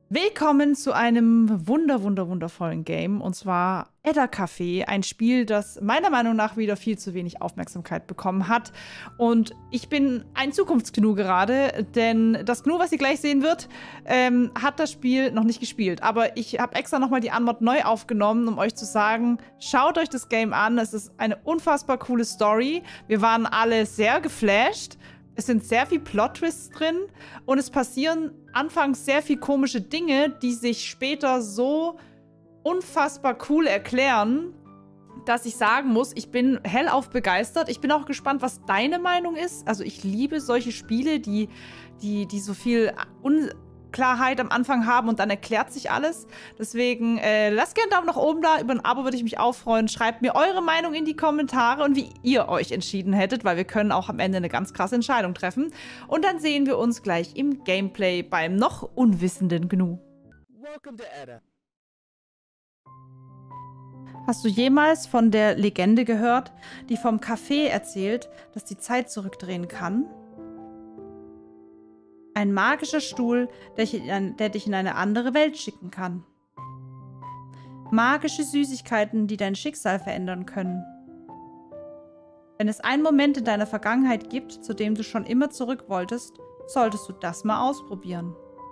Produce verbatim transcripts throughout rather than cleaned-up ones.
Willkommen zu einem wunder, wunder, wundervollen Game, und zwar Edda Café, ein Spiel, das meiner Meinung nach wieder viel zu wenig Aufmerksamkeit bekommen hat. Und ich bin ein Zukunftsgnu gerade, denn das Gnu, was ihr gleich sehen wird, ähm, hat das Spiel noch nicht gespielt. Aber ich habe extra nochmal die Anmod neu aufgenommen, um euch zu sagen, schaut euch das Game an, es ist eine unfassbar coole Story. Wir waren alle sehr geflasht. Es sind sehr viel Plot-Twists drin und es passieren anfangs sehr viel komische Dinge, die sich später so unfassbar cool erklären, dass ich sagen muss, ich bin hellauf begeistert. Ich bin auch gespannt, was deine Meinung ist. Also ich liebe solche Spiele, die, die, die so viel Unklarheit am Anfang haben und dann erklärt sich alles. Deswegen äh, lasst gerne einen Daumen nach oben da. Über ein Abo würde ich mich auch freuen. Schreibt mir eure Meinung in die Kommentare und wie ihr euch entschieden hättet, weil wir können auch am Ende eine ganz krasse Entscheidung treffen. Und dann sehen wir uns gleich im Gameplay beim noch unwissenden Gnu. Welcome to Edda. Hast du jemals von der Legende gehört, die vom Café erzählt, das die Zeit zurückdrehen kann? Ein magischer Stuhl, der, in, der dich in eine andere Welt schicken kann. Magische Süßigkeiten, die dein Schicksal verändern können. Wenn es einen Moment in deiner Vergangenheit gibt, zu dem du schon immer zurück wolltest, solltest du das mal ausprobieren.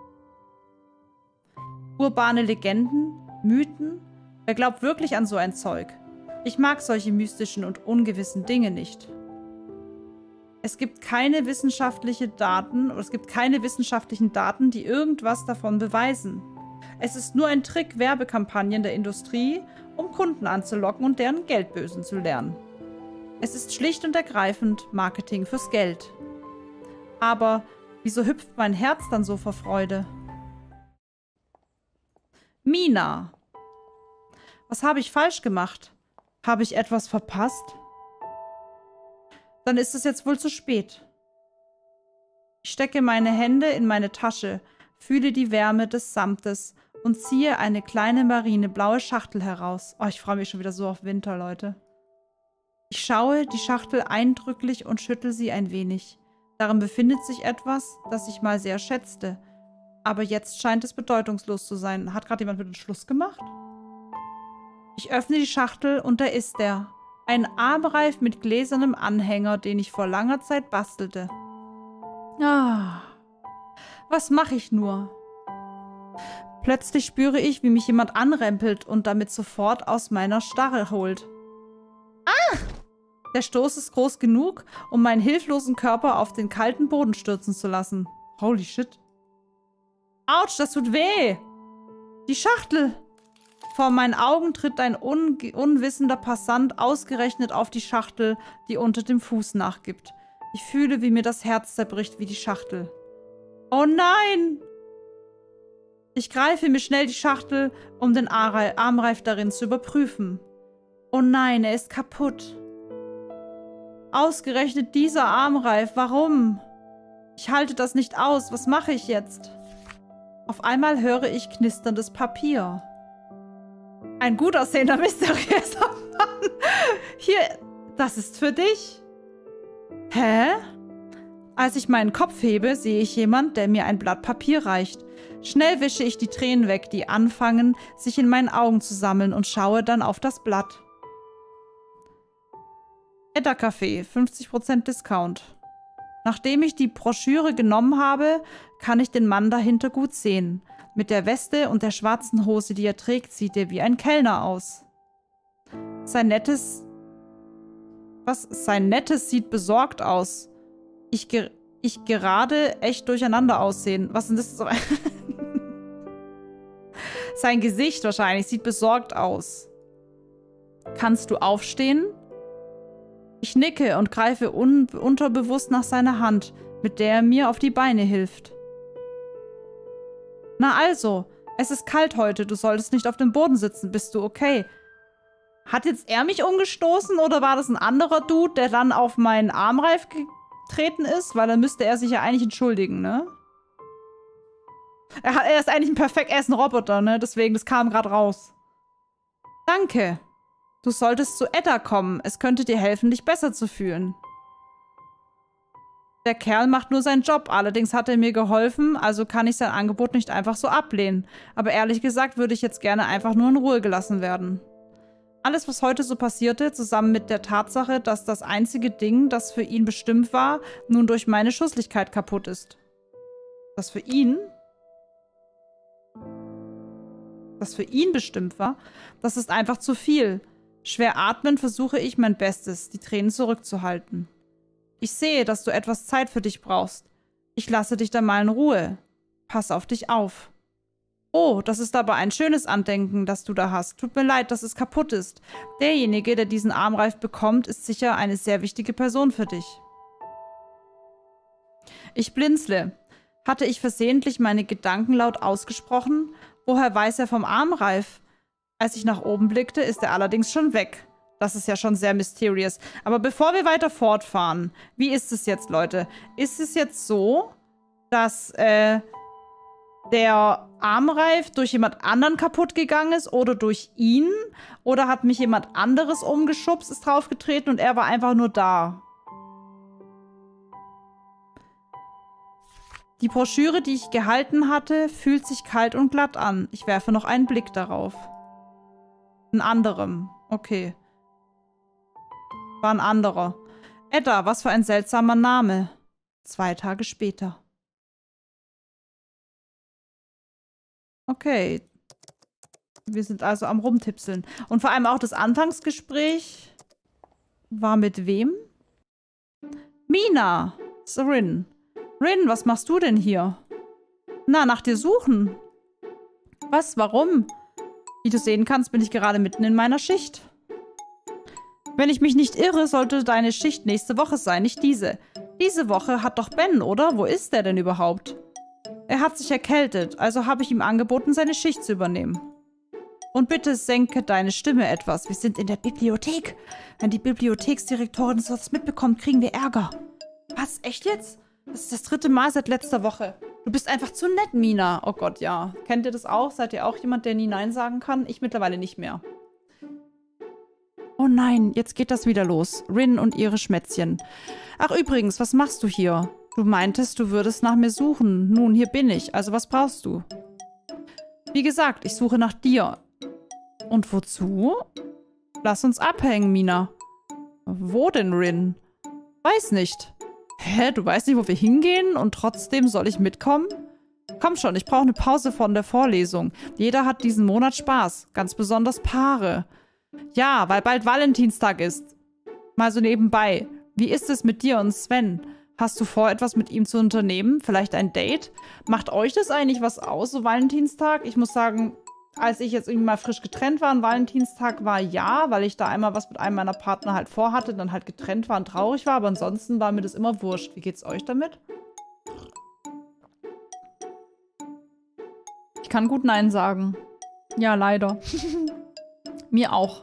Urbane Legenden, Mythen, wer glaubt wirklich an so ein Zeug? Ich mag solche mystischen und ungewissen Dinge nicht. Es gibt keine wissenschaftliche Daten, oder es gibt keine wissenschaftlichen Daten, die irgendwas davon beweisen. Es ist nur ein Trick Werbekampagnen der Industrie, um Kunden anzulocken und deren Geldbösen zu lernen. Es ist schlicht und ergreifend Marketing fürs Geld. Aber wieso hüpft mein Herz dann so vor Freude? Mina. Was habe ich falsch gemacht? Habe ich etwas verpasst? Dann ist es jetzt wohl zu spät. Ich stecke meine Hände in meine Tasche, fühle die Wärme des Samtes und ziehe eine kleine marineblaue Schachtel heraus. Oh, ich freue mich schon wieder so auf Winter, Leute. Ich schaue die Schachtel eindrücklich und schüttel sie ein wenig. Darin befindet sich etwas, das ich mal sehr schätzte. Aber jetzt scheint es bedeutungslos zu sein. Hat gerade jemand mit dem Schluss gemacht? Ich öffne die Schachtel und da ist er. Ein Armreif mit gläsernem Anhänger, den ich vor langer Zeit bastelte. Ah, was mache ich nur? Plötzlich spüre ich, wie mich jemand anrempelt und damit sofort aus meiner Starre holt. Ah! Der Stoß ist groß genug, um meinen hilflosen Körper auf den kalten Boden stürzen zu lassen. Holy shit. Autsch, das tut weh! Die Schachtel! Vor meinen Augen tritt ein un unwissender Passant ausgerechnet auf die Schachtel, die unter dem Fuß nachgibt. Ich fühle, wie mir das Herz zerbricht wie die Schachtel. Oh nein! Ich greife mir schnell die Schachtel, um den Armreif darin zu überprüfen. Oh nein, er ist kaputt. Ausgerechnet dieser Armreif, warum? Ich halte das nicht aus, was mache ich jetzt? Auf einmal höre ich knisterndes Papier. Ein gut aussehender mysteriöser Mann. Hier, das ist für dich. Hä? Als ich meinen Kopf hebe, sehe ich jemand, der mir ein Blatt Papier reicht. Schnell wische ich die Tränen weg, die anfangen, sich in meinen Augen zu sammeln, und schaue dann auf das Blatt. Edda Café, fünfzig Prozent Discount. Nachdem ich die Broschüre genommen habe, kann ich den Mann dahinter gut sehen. Mit der Weste und der schwarzen Hose, die er trägt, sieht er wie ein Kellner aus. Sein nettes... Was? Sein nettes sieht besorgt aus. Ich, ge ich gerade echt durcheinander aussehen. Was ist das? So Sein Gesicht wahrscheinlich sieht besorgt aus. Kannst du aufstehen? Ich nicke und greife un unterbewusst nach seiner Hand, mit der er mir auf die Beine hilft. Na also, es ist kalt heute, du solltest nicht auf dem Boden sitzen, bist du okay? Hat jetzt er mich umgestoßen oder war das ein anderer Dude, der dann auf meinen Armreif getreten ist? Weil dann müsste er sich ja eigentlich entschuldigen, ne? Er, hat, er ist eigentlich ein perfekt, er ist ein Roboter, ne? Deswegen, das kam gerade raus. Danke. Du solltest zu Edda kommen, es könnte dir helfen, dich besser zu fühlen. Der Kerl macht nur seinen Job. Allerdings hat er mir geholfen, also kann ich sein Angebot nicht einfach so ablehnen. Aber ehrlich gesagt würde ich jetzt gerne einfach nur in Ruhe gelassen werden. Alles, was heute so passierte, zusammen mit der Tatsache, dass das einzige Ding, das für ihn bestimmt war, nun durch meine Schusslichkeit kaputt ist. Das für ihn... Das für ihn bestimmt war, das ist einfach zu viel. Schwer atmend versuche ich mein Bestes, die Tränen zurückzuhalten. Ich sehe, dass du etwas Zeit für dich brauchst. Ich lasse dich dann mal in Ruhe. Pass auf dich auf. Oh, das ist aber ein schönes Andenken, das du da hast. Tut mir leid, dass es kaputt ist. Derjenige, der diesen Armreif bekommt, ist sicher eine sehr wichtige Person für dich. Ich blinzle. Hatte ich versehentlich meine Gedanken laut ausgesprochen? Woher weiß er vom Armreif? Als ich nach oben blickte, ist er allerdings schon weg. Das ist ja schon sehr mysterious. Aber bevor wir weiter fortfahren, wie ist es jetzt, Leute? Ist es jetzt so, dass äh, der Armreif durch jemand anderen kaputt gegangen ist oder durch ihn? Oder hat mich jemand anderes umgeschubst, ist draufgetreten und er war einfach nur da? Die Broschüre, die ich gehalten hatte, fühlt sich kalt und glatt an. Ich werfe noch einen Blick darauf. Ein anderem. Okay. War ein anderer. Edda, was für ein seltsamer Name. Zwei Tage später. Okay. Wir sind also am Rumtipseln. Und vor allem auch das Anfangsgespräch war mit wem? Mina. So Rin. Rin, was machst du denn hier? Na, nach dir suchen. Was? Warum? Wie du sehen kannst, bin ich gerade mitten in meiner Schicht. Wenn ich mich nicht irre, sollte deine Schicht nächste Woche sein, nicht diese. Diese Woche hat doch Ben, oder? Wo ist der denn überhaupt? Er hat sich erkältet, also habe ich ihm angeboten, seine Schicht zu übernehmen. Und bitte senke deine Stimme etwas. Wir sind in der Bibliothek. Wenn die Bibliotheksdirektorin das mitbekommt, kriegen wir Ärger. Was? Echt jetzt? Das ist das dritte Mal seit letzter Woche. Du bist einfach zu nett, Mina. Oh Gott, ja. Kennt ihr das auch? Seid ihr auch jemand, der nie Nein sagen kann? Ich mittlerweile nicht mehr. Oh nein, jetzt geht das wieder los. Rin und ihre Schmätzchen. Ach übrigens, was machst du hier? Du meintest, du würdest nach mir suchen. Nun, hier bin ich. Also was brauchst du? Wie gesagt, ich suche nach dir. Und wozu? Lass uns abhängen, Mina. Wo denn, Rin? Weiß nicht. Hä, du weißt nicht, wo wir hingehen und trotzdem soll ich mitkommen? Komm schon, ich brauche eine Pause von der Vorlesung. Jeder hat diesen Monat Spaß, ganz besonders Paare. Ja, weil bald Valentinstag ist. Mal so nebenbei. Wie ist es mit dir und Sven? Hast du vor, etwas mit ihm zu unternehmen? Vielleicht ein Date? Macht euch das eigentlich was aus, so Valentinstag? Ich muss sagen, als ich jetzt irgendwie mal frisch getrennt war, an Valentinstag war ja, weil ich da einmal was mit einem meiner Partner halt vorhatte, dann halt getrennt war und traurig war, aber ansonsten war mir das immer wurscht. Wie geht's euch damit? Ich kann gut Nein sagen. Ja, leider. Mir auch.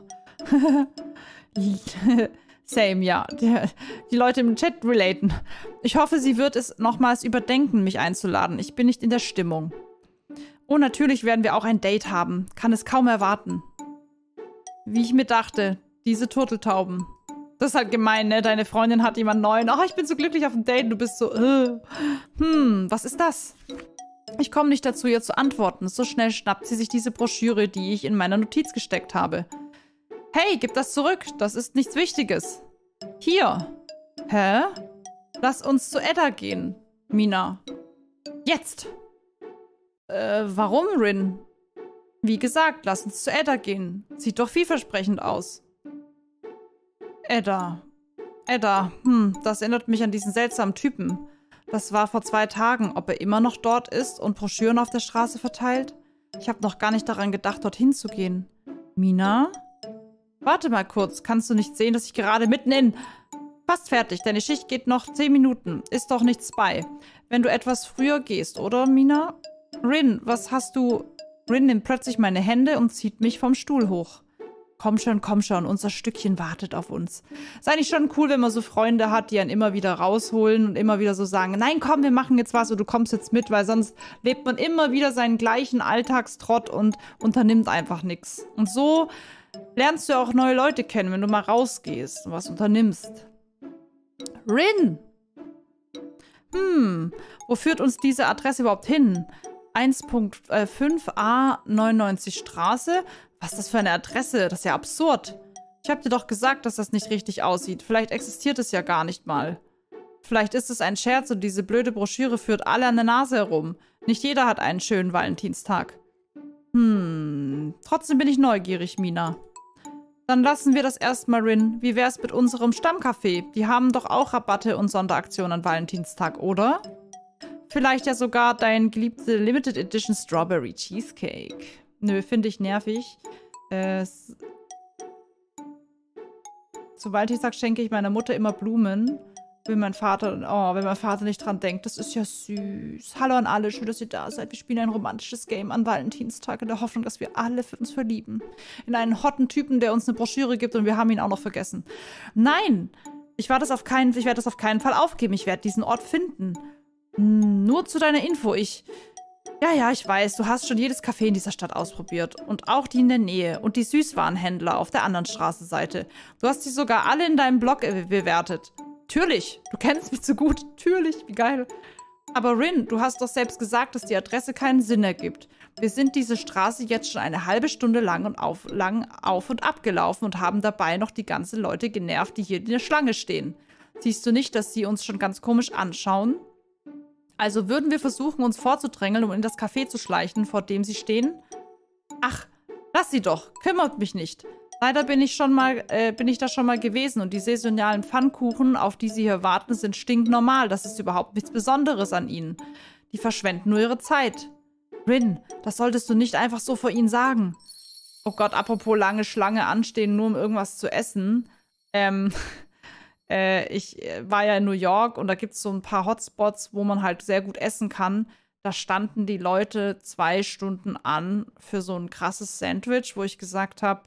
Same, ja. Die, die Leute im Chat relaten. Ich hoffe, sie wird es nochmals überdenken, mich einzuladen. Ich bin nicht in der Stimmung. Oh, natürlich werden wir auch ein Date haben. Kann es kaum erwarten. Wie ich mir dachte, diese Turteltauben. Das ist halt gemein, ne? Deine Freundin hat jemand Neuen. Oh, ich bin so glücklich auf dem Date. Du bist so, äh. Hm, was ist das? Ich komme nicht dazu, ihr zu antworten. So schnell schnappt sie sich diese Broschüre, die ich in meiner Notiz gesteckt habe. Hey, gib das zurück. Das ist nichts Wichtiges. Hier. Hä? Lass uns zu Edda gehen, Mina. Jetzt. Äh, warum, Rin? Wie gesagt, lass uns zu Edda gehen. Sieht doch vielversprechend aus. Edda. Edda, hm, das erinnert mich an diesen seltsamen Typen. Das war vor zwei Tagen. Ob er immer noch dort ist und Broschüren auf der Straße verteilt? Ich habe noch gar nicht daran gedacht, dorthin zu gehen. Mina? Warte mal kurz. Kannst du nicht sehen, dass ich gerade mitten in... Fast fertig. Deine Schicht geht noch zehn Minuten. Ist doch nichts bei. Wenn du etwas früher gehst, oder, Mina? Rin, was hast du... Rin nimmt plötzlich meine Hände und zieht mich vom Stuhl hoch. Komm schon, komm schon, unser Stückchen wartet auf uns. Ist eigentlich schon cool, wenn man so Freunde hat, die einen immer wieder rausholen und immer wieder so sagen, nein, komm, wir machen jetzt was und du kommst jetzt mit, weil sonst lebt man immer wieder seinen gleichen Alltagstrott und unternimmt einfach nichts. Und so lernst du auch neue Leute kennen, wenn du mal rausgehst und was unternimmst. Rin! Hm, wo führt uns diese Adresse überhaupt hin? eins Punkt fünf a neunundneunzig Straße? Was ist das für eine Adresse? Das ist ja absurd. Ich habe dir doch gesagt, dass das nicht richtig aussieht. Vielleicht existiert es ja gar nicht mal. Vielleicht ist es ein Scherz und diese blöde Broschüre führt alle an der Nase herum. Nicht jeder hat einen schönen Valentinstag. Hm, trotzdem bin ich neugierig, Mina. Dann lassen wir das erstmal, Rin. Wie wär's mit unserem Stammcafé? Die haben doch auch Rabatte und Sonderaktionen an Valentinstag, oder? Vielleicht ja sogar dein geliebte Limited Edition Strawberry Cheesecake. Nö, finde ich nervig. Äh, Zu Valentinstag schenke ich meiner Mutter immer Blumen. Will mein Vater, oh, wenn mein Vater nicht dran denkt, das ist ja süß. Hallo an alle, schön, dass ihr da seid. Wir spielen ein romantisches Game an Valentinstag in der Hoffnung, dass wir alle für uns verlieben. In einen hotten Typen, der uns eine Broschüre gibt und wir haben ihn auch noch vergessen. Nein, ich werde das auf keinen, ich werde das auf keinen Fall aufgeben. Ich werde diesen Ort finden. Nur zu deiner Info, ich... Ja, ja, ich weiß, du hast schon jedes Café in dieser Stadt ausprobiert. Und auch die in der Nähe. Und die Süßwarenhändler auf der anderen Straßenseite. Du hast sie sogar alle in deinem Blog bewertet. Natürlich, du kennst mich zu gut. Natürlich, wie geil. Aber Rin, du hast doch selbst gesagt, dass die Adresse keinen Sinn ergibt. Wir sind diese Straße jetzt schon eine halbe Stunde lang und auf, lang auf und ab gelaufen und haben dabei noch die ganzen Leute genervt, die hier in der Schlange stehen. Siehst du nicht, dass sie uns schon ganz komisch anschauen? Also würden wir versuchen, uns vorzudrängeln, um in das Café zu schleichen, vor dem sie stehen? Ach, lass sie doch. Kümmert mich nicht. Leider bin ich schon mal, äh, bin ich da schon mal gewesen und die saisonalen Pfannkuchen, auf die sie hier warten, sind stinknormal. Das ist überhaupt nichts Besonderes an ihnen. Die verschwenden nur ihre Zeit. Rin, das solltest du nicht einfach so vor ihnen sagen. Oh Gott, apropos lange Schlange anstehen, nur um irgendwas zu essen. Ähm, äh, ich war ja in New York und da gibt es so ein paar Hotspots, wo man halt sehr gut essen kann. Da standen die Leute zwei Stunden an für so ein krasses Sandwich, wo ich gesagt habe,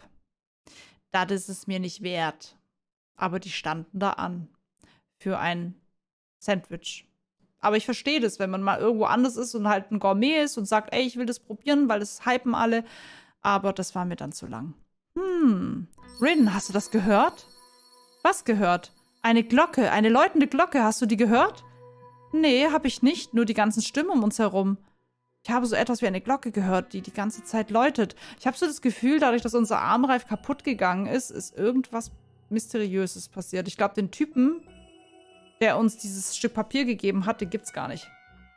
das ist es mir nicht wert. Aber die standen da an. Für ein Sandwich. Aber ich verstehe das, wenn man mal irgendwo anders ist und halt ein Gourmet ist und sagt, ey, ich will das probieren, weil das hypen alle. Aber das war mir dann zu lang. Hm. Rin, hast du das gehört? Was gehört? Eine Glocke, eine läutende Glocke. Hast du die gehört? Nee, hab ich nicht. Nur die ganzen Stimmen um uns herum. Ich habe so etwas wie eine Glocke gehört, die die ganze Zeit läutet. Ich habe so das Gefühl, dadurch, dass unser Armreif kaputt gegangen ist, ist irgendwas Mysteriöses passiert. Ich glaube, den Typen, der uns dieses Stück Papier gegeben hat, den gibt's gar nicht.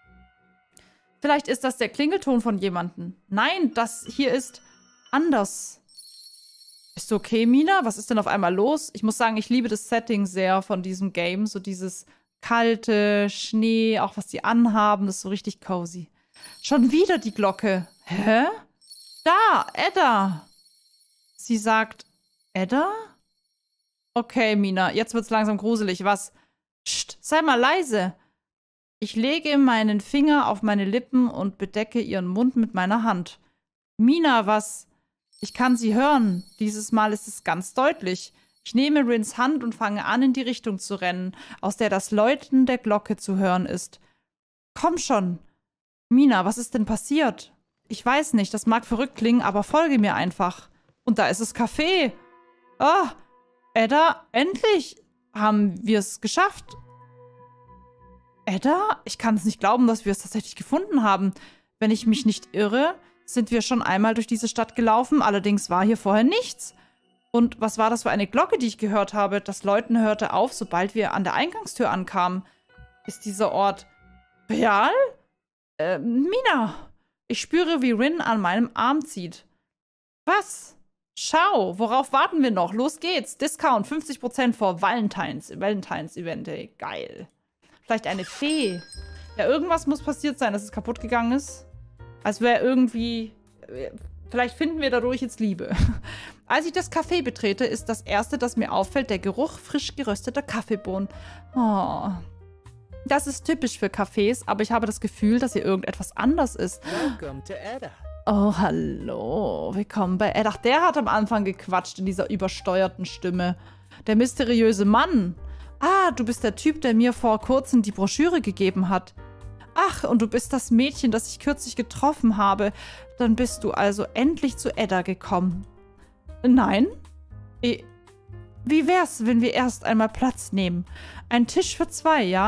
Vielleicht ist das der Klingelton von jemandem. Nein, das hier ist anders. Bist du okay, Mina? Was ist denn auf einmal los? Ich muss sagen, ich liebe das Setting sehr von diesem Game. So dieses kalte Schnee, auch was die anhaben, das ist so richtig cozy. Schon wieder die Glocke. Hä? Da, Edda. Sie sagt, Edda? Okay, Mina, jetzt wird's langsam gruselig. Was? Psst, sei mal leise. Ich lege meinen Finger auf meine Lippen und bedecke ihren Mund mit meiner Hand. Mina, was? Ich kann sie hören. Dieses Mal ist es ganz deutlich. Ich nehme Rins Hand und fange an, in die Richtung zu rennen, aus der das Läuten der Glocke zu hören ist. Komm schon. Mina, was ist denn passiert? Ich weiß nicht, das mag verrückt klingen, aber folge mir einfach. Und da ist das Café. Ah, Edda, endlich haben wir es geschafft. Edda, ich kann es nicht glauben, dass wir es tatsächlich gefunden haben. Wenn ich mich nicht irre, sind wir schon einmal durch diese Stadt gelaufen, allerdings war hier vorher nichts. Und was war das für eine Glocke, die ich gehört habe? Das Läuten hörte auf, sobald wir an der Eingangstür ankamen. Ist dieser Ort real? Äh, Mina, ich spüre, wie Rin an meinem Arm zieht. Was? Schau, worauf warten wir noch? Los geht's. Discount fünfzig Prozent vor Valentines, Valentines Event. Ey, geil. Vielleicht eine Fee. Ja, irgendwas muss passiert sein, dass es kaputt gegangen ist. Als wäre irgendwie... Vielleicht finden wir dadurch jetzt Liebe. Als ich das Café betrete, ist das Erste, das mir auffällt, der Geruch frisch gerösteter Kaffeebohnen. Oh... Das ist typisch für Cafés, aber ich habe das Gefühl, dass hier irgendetwas anders ist. Welcome to Edda. Oh, hallo. Willkommen bei Edda. Ach, der hat am Anfang gequatscht in dieser übersteuerten Stimme. Der mysteriöse Mann. Ah, du bist der Typ, der mir vor kurzem die Broschüre gegeben hat. Ach, und du bist das Mädchen, das ich kürzlich getroffen habe. Dann bist du also endlich zu Edda gekommen. Nein? Wie wär's, wenn wir erst einmal Platz nehmen? Ein Tisch für zwei, ja?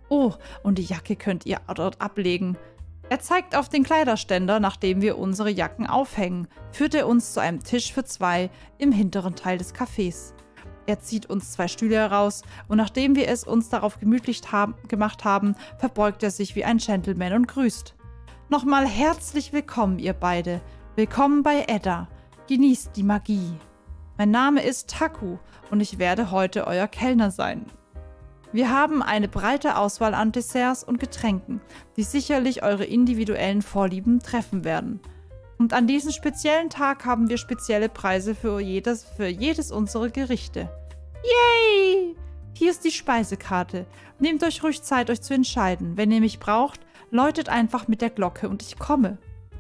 Oh, und die Jacke könnt ihr dort ablegen. Er zeigt auf den Kleiderständer, nachdem wir unsere Jacken aufhängen, führt er uns zu einem Tisch für zwei im hinteren Teil des Cafés. Er zieht uns zwei Stühle heraus und nachdem wir es uns darauf gemütlich haben, gemacht haben, verbeugt er sich wie ein Gentleman und grüßt. Nochmal herzlich willkommen, ihr beide. Willkommen bei Edda. Genießt die Magie. Mein Name ist Taku und ich werde heute euer Kellner sein. Wir haben eine breite Auswahl an Desserts und Getränken, die sicherlich eure individuellen Vorlieben treffen werden. Und an diesem speziellen Tag haben wir spezielle Preise für jedes, für jedes unserer Gerichte. Yay! Hier ist die Speisekarte. Nehmt euch ruhig Zeit, euch zu entscheiden. Wenn ihr mich braucht, läutet einfach mit der Glocke und ich komme.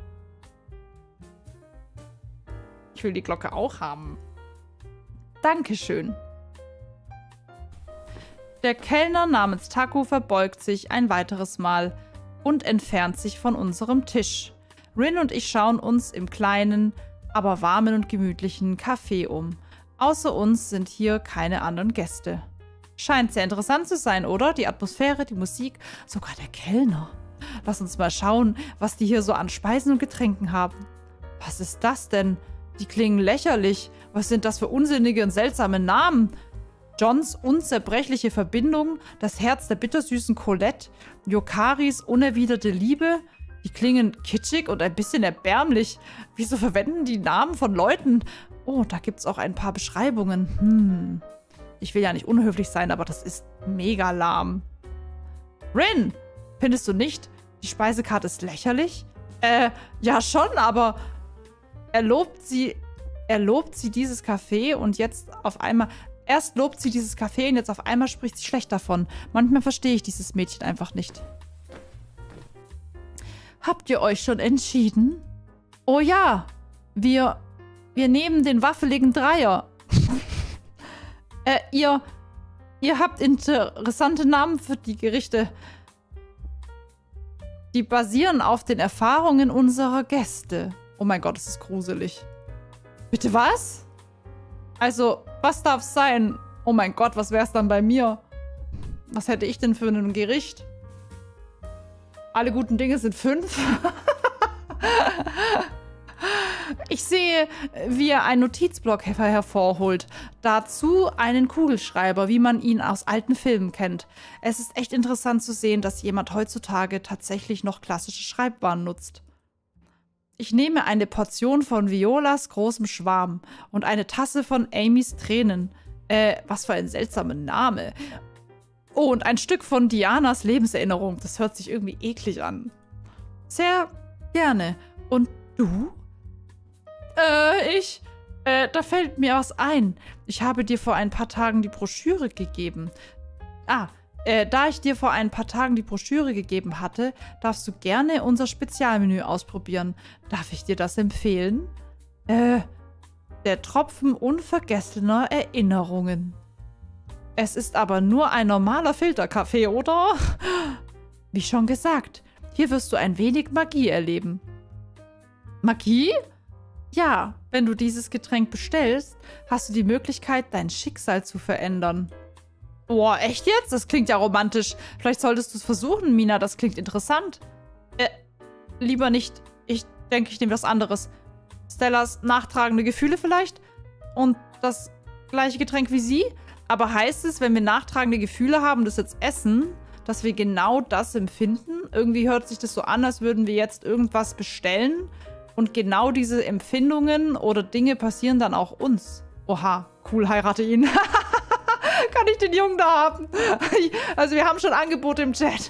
Ich will die Glocke auch haben. Dankeschön. Der Kellner namens Taku verbeugt sich ein weiteres Mal und entfernt sich von unserem Tisch. Rin und ich schauen uns im kleinen, aber warmen und gemütlichen Café um. Außer uns sind hier keine anderen Gäste. Scheint sehr interessant zu sein, oder? Die Atmosphäre, die Musik, sogar der Kellner. Lass uns mal schauen, was die hier so an Speisen und Getränken haben. Was ist das denn? Die klingen lächerlich. Was sind das für unsinnige und seltsame Namen? Johns unzerbrechliche Verbindung, das Herz der bittersüßen Colette, Yokaris unerwiderte Liebe. Die klingen kitschig und ein bisschen erbärmlich. Wieso verwenden die Namen von Leuten? Oh, da gibt es auch ein paar Beschreibungen. Hm. Ich will ja nicht unhöflich sein, aber das ist mega lahm. Rin, findest du nicht, die Speisekarte ist lächerlich? Äh, ja schon, aber er lobt sie, er lobt sie dieses Café und jetzt auf einmal... Erst lobt sie dieses Café und jetzt auf einmal spricht sie schlecht davon. Manchmal verstehe ich dieses Mädchen einfach nicht. Habt ihr euch schon entschieden? Oh ja, wir, wir nehmen den waffeligen Dreier. äh, ihr, ihr habt interessante Namen für die Gerichte. Die basieren auf den Erfahrungen unserer Gäste. Oh mein Gott, das ist gruselig. Bitte was? Also, was darf es sein? Oh mein Gott, was wäre es dann bei mir? Was hätte ich denn für ein Gericht? Alle guten Dinge sind fünf. Ich sehe, wie er einen Notizblock hervorholt. Dazu einen Kugelschreiber, wie man ihn aus alten Filmen kennt. Es ist echt interessant zu sehen, dass jemand heutzutage tatsächlich noch klassische Schreibwaren nutzt. Ich nehme eine Portion von Violas großem Schwarm und eine Tasse von Amys Tränen. Äh, was für ein seltsamer Name. Oh, und ein Stück von Dianas Lebenserinnerung. Das hört sich irgendwie eklig an. Sehr gerne. Und du? Äh, ich... Äh, da fällt mir was ein. Ich habe dir vor ein paar Tagen die Broschüre gegeben. Ah, Äh, da ich dir vor ein paar Tagen die Broschüre gegeben hatte, darfst du gerne unser Spezialmenü ausprobieren. Darf ich dir das empfehlen? Äh, der Tropfen unvergessener Erinnerungen. Es ist aber nur ein normaler Filterkaffee, oder? Wie schon gesagt, hier wirst du ein wenig Magie erleben. Magie? Ja, wenn du dieses Getränk bestellst, hast du die Möglichkeit, dein Schicksal zu verändern. Boah, echt jetzt? Das klingt ja romantisch. Vielleicht solltest du es versuchen, Mina. Das klingt interessant. Äh, lieber nicht. Ich denke, ich nehme was anderes. Stellas nachtragende Gefühle vielleicht? Und das gleiche Getränk wie sie? Aber heißt es, wenn wir nachtragende Gefühle haben, das jetzt essen, dass wir genau das empfinden? Irgendwie hört sich das so an, als würden wir jetzt irgendwas bestellen und genau diese Empfindungen oder Dinge passieren dann auch uns. Oha, cool, heirate ihn. Kann ich den Jungen da haben? Also wir haben schon Angebote im Chat.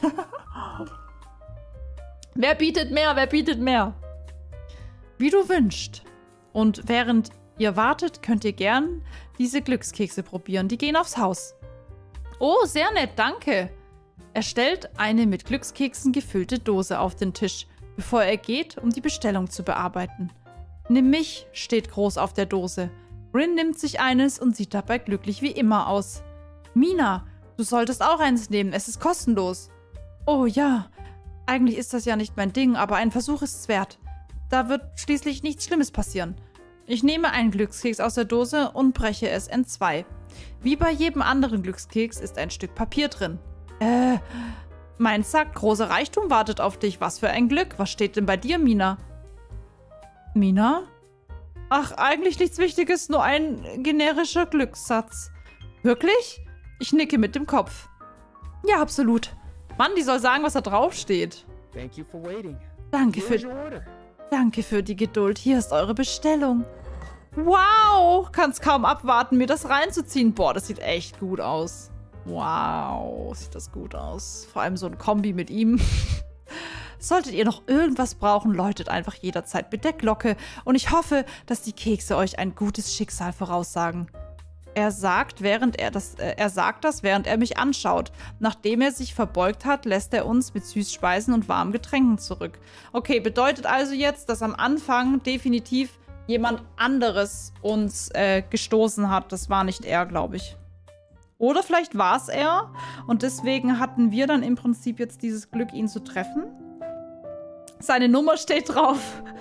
Wer bietet mehr? Wer bietet mehr? Wie du wünschst. Und während ihr wartet, könnt ihr gern diese Glückskekse probieren. Die gehen aufs Haus. Oh, sehr nett, danke. Er stellt eine mit Glückskeksen gefüllte Dose auf den Tisch, bevor er geht, um die Bestellung zu bearbeiten. Nimm mich, steht groß auf der Dose. Rin nimmt sich eines und sieht dabei glücklich wie immer aus. Mina, du solltest auch eins nehmen, es ist kostenlos. Oh ja, eigentlich ist das ja nicht mein Ding, aber ein Versuch ist es wert. Da wird schließlich nichts Schlimmes passieren. Ich nehme einen Glückskeks aus der Dose und breche es in zwei. Wie bei jedem anderen Glückskeks ist ein Stück Papier drin. Äh, Mein Sack, großer Reichtum wartet auf dich. Was für ein Glück. Was steht denn bei dir, Mina? Mina? Ach, eigentlich nichts Wichtiges, nur ein generischer Glückssatz. Wirklich? Ich nicke mit dem Kopf. Ja, absolut. Mann, die soll sagen, was da drauf steht. Thank you for waiting. Danke für, danke für die Geduld. Hier ist eure Bestellung. Wow! Kann's kaum abwarten, mir das reinzuziehen. Boah, das sieht echt gut aus. Wow, sieht das gut aus. Vor allem so ein Kombi mit ihm. Solltet ihr noch irgendwas brauchen, läutet einfach jederzeit mit der Glocke. Und ich hoffe, dass die Kekse euch ein gutes Schicksal voraussagen. Er sagt, während er das, äh, er sagt das, während er mich anschaut. Nachdem er sich verbeugt hat, lässt er uns mit Süßspeisen und warmen Getränken zurück. Okay, bedeutet also jetzt, dass am Anfang definitiv jemand anderes uns äh, gestoßen hat. Das war nicht er, glaube ich. Oder vielleicht war es er und deswegen hatten wir dann im Prinzip jetzt dieses Glück, ihn zu treffen. Seine Nummer steht drauf.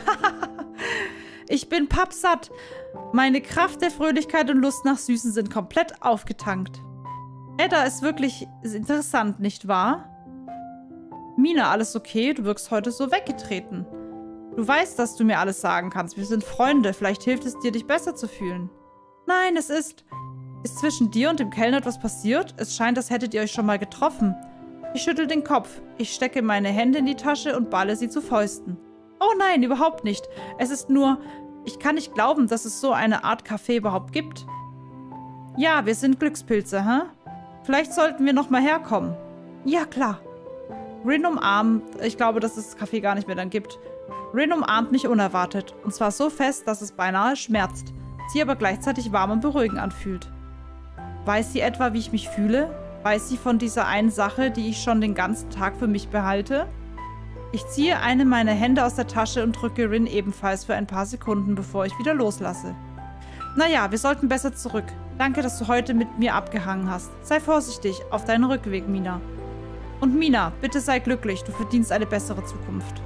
Ich bin pappsatt. Meine Kraft der Fröhlichkeit und Lust nach Süßen sind komplett aufgetankt. Edda ist wirklich interessant, nicht wahr? Mina, alles okay? Du wirkst heute so weggetreten. Du weißt, dass du mir alles sagen kannst. Wir sind Freunde. Vielleicht hilft es dir, dich besser zu fühlen. Nein, es ist... Ist zwischen dir und dem Kellner etwas passiert? Es scheint, als hättet ihr euch schon mal getroffen. Ich schüttel den Kopf. Ich stecke meine Hände in die Tasche und balle sie zu Fäusten. Oh nein, überhaupt nicht. Es ist nur... Ich kann nicht glauben, dass es so eine Art Café überhaupt gibt. Ja, wir sind Glückspilze, hä? Vielleicht sollten wir noch mal herkommen. Ja, klar. Rin umarmt... Ich glaube, dass es das Café gar nicht mehr dann gibt. Rin umarmt mich unerwartet. Und zwar so fest, dass es beinahe schmerzt. Sie aber gleichzeitig warm und beruhigend anfühlt. Weiß sie etwa, wie ich mich fühle? Weiß sie von dieser einen Sache, die ich schon den ganzen Tag für mich behalte? Ich ziehe eine meiner Hände aus der Tasche und drücke Rin ebenfalls für ein paar Sekunden, bevor ich wieder loslasse. Naja, wir sollten besser zurück. Danke, dass du heute mit mir abgehangen hast. Sei vorsichtig auf deinen Rückweg, Mina. Und Mina, bitte sei glücklich, du verdienst eine bessere Zukunft.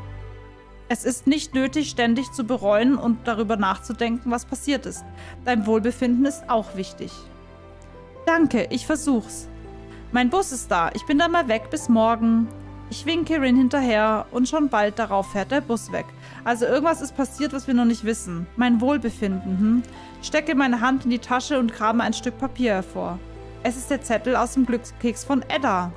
Es ist nicht nötig, ständig zu bereuen und darüber nachzudenken, was passiert ist. Dein Wohlbefinden ist auch wichtig. Danke, ich versuch's. Mein Bus ist da. Ich bin dann mal weg. Bis morgen. Ich winke Rin hinterher und schon bald darauf fährt der Bus weg. Also irgendwas ist passiert, was wir noch nicht wissen. Mein Wohlbefinden, hm? Ich stecke meine Hand in die Tasche und krame ein Stück Papier hervor. Es ist der Zettel aus dem Glückskeks von Edda.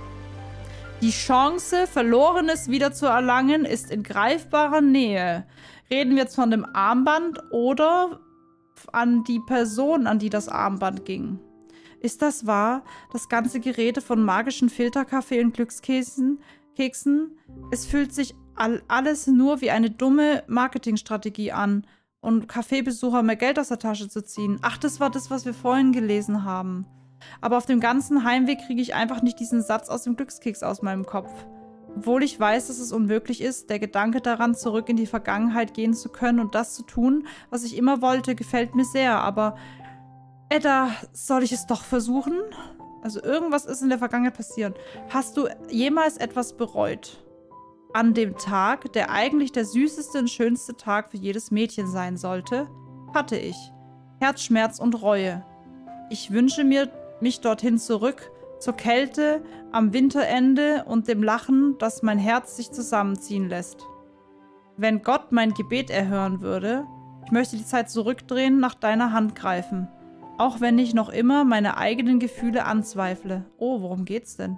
Die Chance, Verlorenes wieder zu erlangen, ist in greifbarer Nähe. Reden wir jetzt von dem Armband oder an die Person, an die das Armband ging? Ist das wahr? Das ganze Gerede von magischen Filterkaffee und Glückskeksen? Keksen? Es fühlt sich all, alles nur wie eine dumme Marketingstrategie an, um Kaffeebesucher mehr Geld aus der Tasche zu ziehen. Ach, das war das, was wir vorhin gelesen haben. Aber auf dem ganzen Heimweg kriege ich einfach nicht diesen Satz aus dem Glückskeks aus meinem Kopf. Obwohl ich weiß, dass es unmöglich ist, der Gedanke daran, zurück in die Vergangenheit gehen zu können und das zu tun, was ich immer wollte, gefällt mir sehr, aber... Edda, soll ich es doch versuchen? Also irgendwas ist in der Vergangenheit passiert. Hast du jemals etwas bereut? An dem Tag, der eigentlich der süßeste und schönste Tag für jedes Mädchen sein sollte, hatte ich Herzschmerz und Reue. Ich wünsche mir mich dorthin zurück, zur Kälte, am Winterende und dem Lachen, das mein Herz sich zusammenziehen lässt. Wenn Gott mein Gebet erhören würde, ich möchte die Zeit zurückdrehen, nach deiner Hand greifen. Auch wenn ich noch immer meine eigenen Gefühle anzweifle. Oh, worum geht's denn?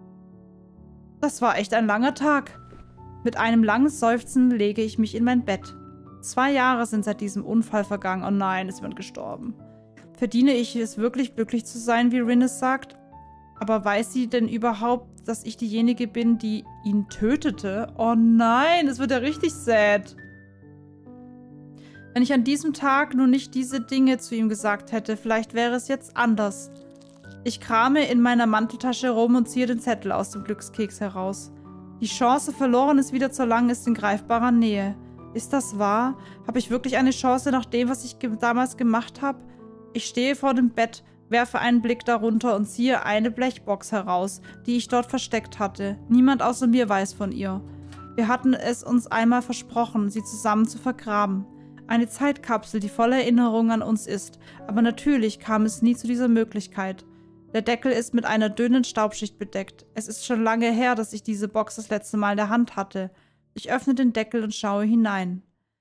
Das war echt ein langer Tag. Mit einem langen Seufzen lege ich mich in mein Bett. Zwei Jahre sind seit diesem Unfall vergangen. Oh nein, es wird gestorben. Verdiene ich es wirklich, glücklich zu sein, wie Rin es sagt? Aber weiß sie denn überhaupt, dass ich diejenige bin, die ihn tötete? Oh nein, es wird ja richtig sad. Wenn ich an diesem Tag nur nicht diese Dinge zu ihm gesagt hätte, vielleicht wäre es jetzt anders. Ich krame in meiner Manteltasche rum und ziehe den Zettel aus dem Glückskeks heraus. Die Chance, Verlorenes wieder zu erlangen, ist in greifbarer Nähe. Ist das wahr? Habe ich wirklich eine Chance nach dem, was ich ge- damals gemacht habe? Ich stehe vor dem Bett, werfe einen Blick darunter und ziehe eine Blechbox heraus, die ich dort versteckt hatte. Niemand außer mir weiß von ihr. Wir hatten es uns einmal versprochen, sie zusammen zu vergraben. Eine Zeitkapsel, die voller Erinnerungen an uns ist. Aber natürlich kam es nie zu dieser Möglichkeit. Der Deckel ist mit einer dünnen Staubschicht bedeckt. Es ist schon lange her, dass ich diese Box das letzte Mal in der Hand hatte. Ich öffne den Deckel und schaue hinein.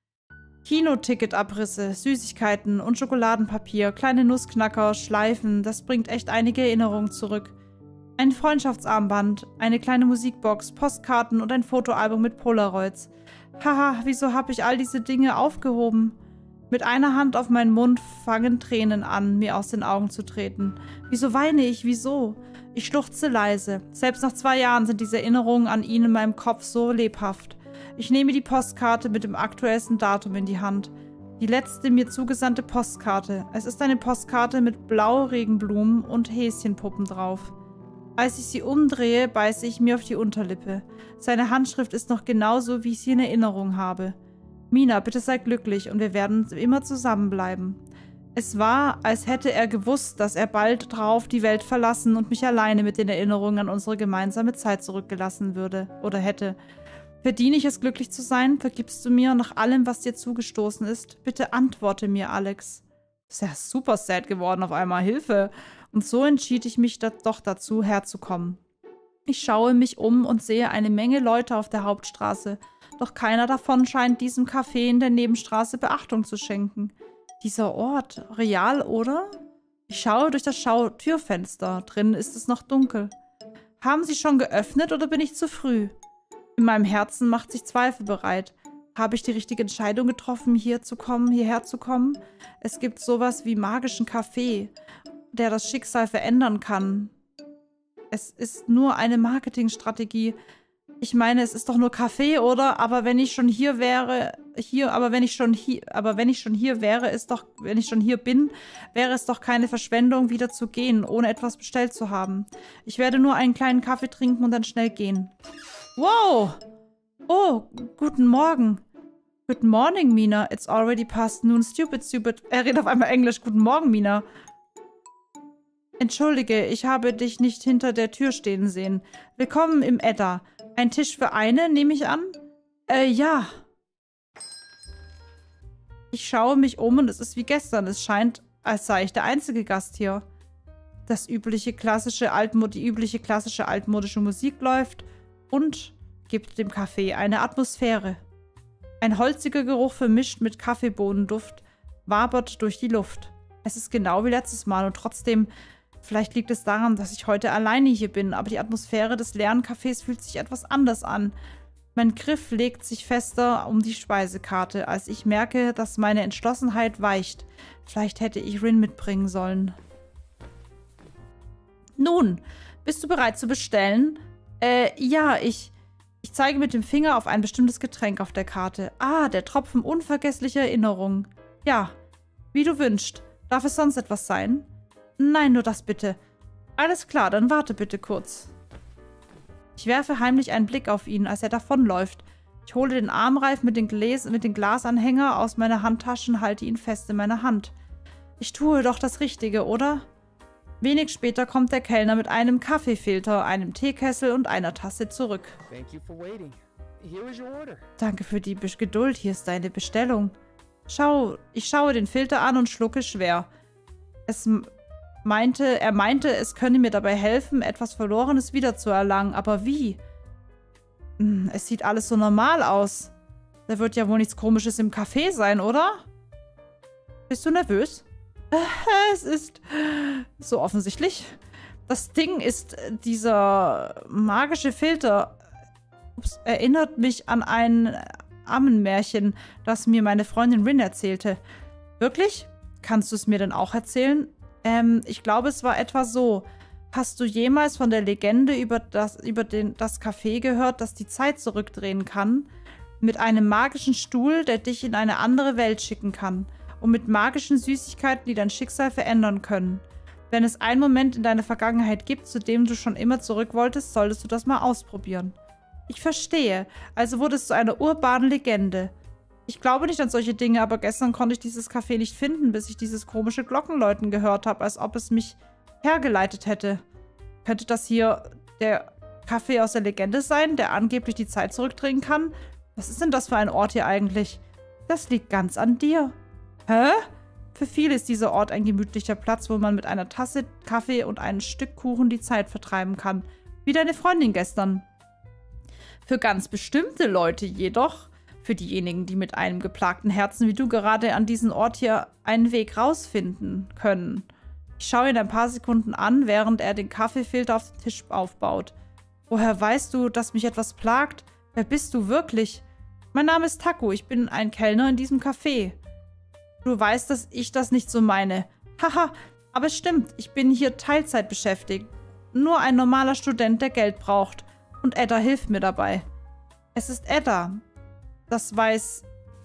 Kinoticketabrisse, Süßigkeiten und Schokoladenpapier, kleine Nussknacker, Schleifen, das bringt echt einige Erinnerungen zurück. Ein Freundschaftsarmband, eine kleine Musikbox, Postkarten und ein Fotoalbum mit Polaroids. Haha, wieso habe ich all diese Dinge aufgehoben? Mit einer Hand auf meinen Mund fangen Tränen an, mir aus den Augen zu treten. Wieso weine ich? Wieso? Ich schluchze leise. Selbst nach zwei Jahren sind diese Erinnerungen an ihn in meinem Kopf so lebhaft. Ich nehme die Postkarte mit dem aktuellsten Datum in die Hand. Die letzte mir zugesandte Postkarte. Es ist eine Postkarte mit Blau-Regenblumen und Häschenpuppen drauf. Als ich sie umdrehe, beiße ich mir auf die Unterlippe. Seine Handschrift ist noch genauso, wie ich sie in Erinnerung habe. Mina, bitte sei glücklich und wir werden immer zusammenbleiben. Es war, als hätte er gewusst, dass er bald drauf die Welt verlassen und mich alleine mit den Erinnerungen an unsere gemeinsame Zeit zurückgelassen würde oder hätte. Verdiene ich es, glücklich zu sein? Vergibst du mir nach allem, was dir zugestoßen ist? Bitte antworte mir, Alex. Ist ja super sad geworden auf einmal. Hilfe! Und so entschied ich mich da doch dazu, herzukommen. Ich schaue mich um und sehe eine Menge Leute auf der Hauptstraße. Doch keiner davon scheint diesem Café in der Nebenstraße Beachtung zu schenken. Dieser Ort, real, oder? Ich schaue durch das Schau-Türfenster. Drinnen ist es noch dunkel. Haben Sie schon geöffnet oder bin ich zu früh? In meinem Herzen macht sich Zweifel bereit. Habe ich die richtige Entscheidung getroffen, hier zu kommen, hierher zu kommen? Es gibt sowas wie magischen Kaffee, der das Schicksal verändern kann. Es ist nur eine Marketingstrategie. Ich meine, es ist doch nur Kaffee, oder? Aber wenn ich schon hier wäre, hier, aber wenn ich schon hier, aber wenn ich schon hier wäre, ist doch, wenn ich schon hier bin, wäre es doch keine Verschwendung, wieder zu gehen, ohne etwas bestellt zu haben. Ich werde nur einen kleinen Kaffee trinken und dann schnell gehen. Wow! Oh, guten Morgen. Good morning, Mina. It's already past noon. Stupid, stupid. Er redet auf einmal Englisch. Guten Morgen, Mina. Entschuldige, ich habe dich nicht hinter der Tür stehen sehen. Willkommen im Edda. Ein Tisch für eine, nehme ich an? Äh, ja. Ich schaue mich um und es ist wie gestern. Es scheint, als sei ich der einzige Gast hier. Das übliche klassische Altmod die übliche klassische altmodische Musik läuft und gibt dem Café eine Atmosphäre. Ein holziger Geruch vermischt mit Kaffeebohnenduft wabert durch die Luft. Es ist genau wie letztes Mal und trotzdem... Vielleicht liegt es daran, dass ich heute alleine hier bin, aber die Atmosphäre des leeren Cafés fühlt sich etwas anders an. Mein Griff legt sich fester um die Speisekarte, als ich merke, dass meine Entschlossenheit weicht. Vielleicht hätte ich Rin mitbringen sollen. Nun, bist du bereit zu bestellen? Äh, ja, ich... Ich zeige mit dem Finger auf ein bestimmtes Getränk auf der Karte. Ah, der Tropfen unvergesslicher Erinnerungen. Ja, wie du wünschst. Darf es sonst etwas sein? Nein, nur das bitte. Alles klar, dann warte bitte kurz. Ich werfe heimlich einen Blick auf ihn, als er davonläuft. Ich hole den Armreif mit den, Gläs mit den Glasanhänger aus meiner Handtasche und halte ihn fest in meiner Hand. Ich tue doch das Richtige, oder? Wenig später kommt der Kellner mit einem Kaffeefilter, einem Teekessel und einer Tasse zurück. Danke für die Geduld, hier ist deine Bestellung. Schau, ich schaue den Filter an und schlucke schwer. Es... Meinte, er meinte, es könne mir dabei helfen, etwas Verlorenes wiederzuerlangen. Aber wie? Hm, es sieht alles so normal aus. Da wird ja wohl nichts Komisches im Café sein, oder? Bist du nervös? Äh, es ist so offensichtlich. Das Ding ist, dieser magische Filter ups, erinnert mich an ein Ammenmärchen, das mir meine Freundin Rin erzählte. Wirklich? Kannst du es mir denn auch erzählen? Ähm, ich glaube, es war etwa so. Hast du jemals von der Legende über das, über den, das Café gehört, das die Zeit zurückdrehen kann? Mit einem magischen Stuhl, der dich in eine andere Welt schicken kann. Und mit magischen Süßigkeiten, die dein Schicksal verändern können. Wenn es einen Moment in deiner Vergangenheit gibt, zu dem du schon immer zurück wolltest, solltest du das mal ausprobieren. Ich verstehe. Also wurde es zu einer urbanen Legende. Ich glaube nicht an solche Dinge, aber gestern konnte ich dieses Café nicht finden, bis ich dieses komische Glockenläuten gehört habe, als ob es mich hergeleitet hätte. Könnte das hier der Café aus der Legende sein, der angeblich die Zeit zurückdrehen kann? Was ist denn das für ein Ort hier eigentlich? Das liegt ganz an dir. Hä? Für viele ist dieser Ort ein gemütlicher Platz, wo man mit einer Tasse Kaffee und einem Stück Kuchen die Zeit vertreiben kann. Wie deine Freundin gestern. Für ganz bestimmte Leute jedoch, für diejenigen, die mit einem geplagten Herzen wie du gerade an diesen Ort hier einen Weg rausfinden können. Ich schaue ihn ein paar Sekunden an, während er den Kaffeefilter auf den Tisch aufbaut. Woher weißt du, dass mich etwas plagt? Wer bist du wirklich? Mein Name ist Taku, ich bin ein Kellner in diesem Café. Du weißt, dass ich das nicht so meine. Haha, aber es stimmt, ich bin hier Teilzeit beschäftigt. Nur ein normaler Student, der Geld braucht. Und Edda hilft mir dabei. Es ist Edda. Das weiß...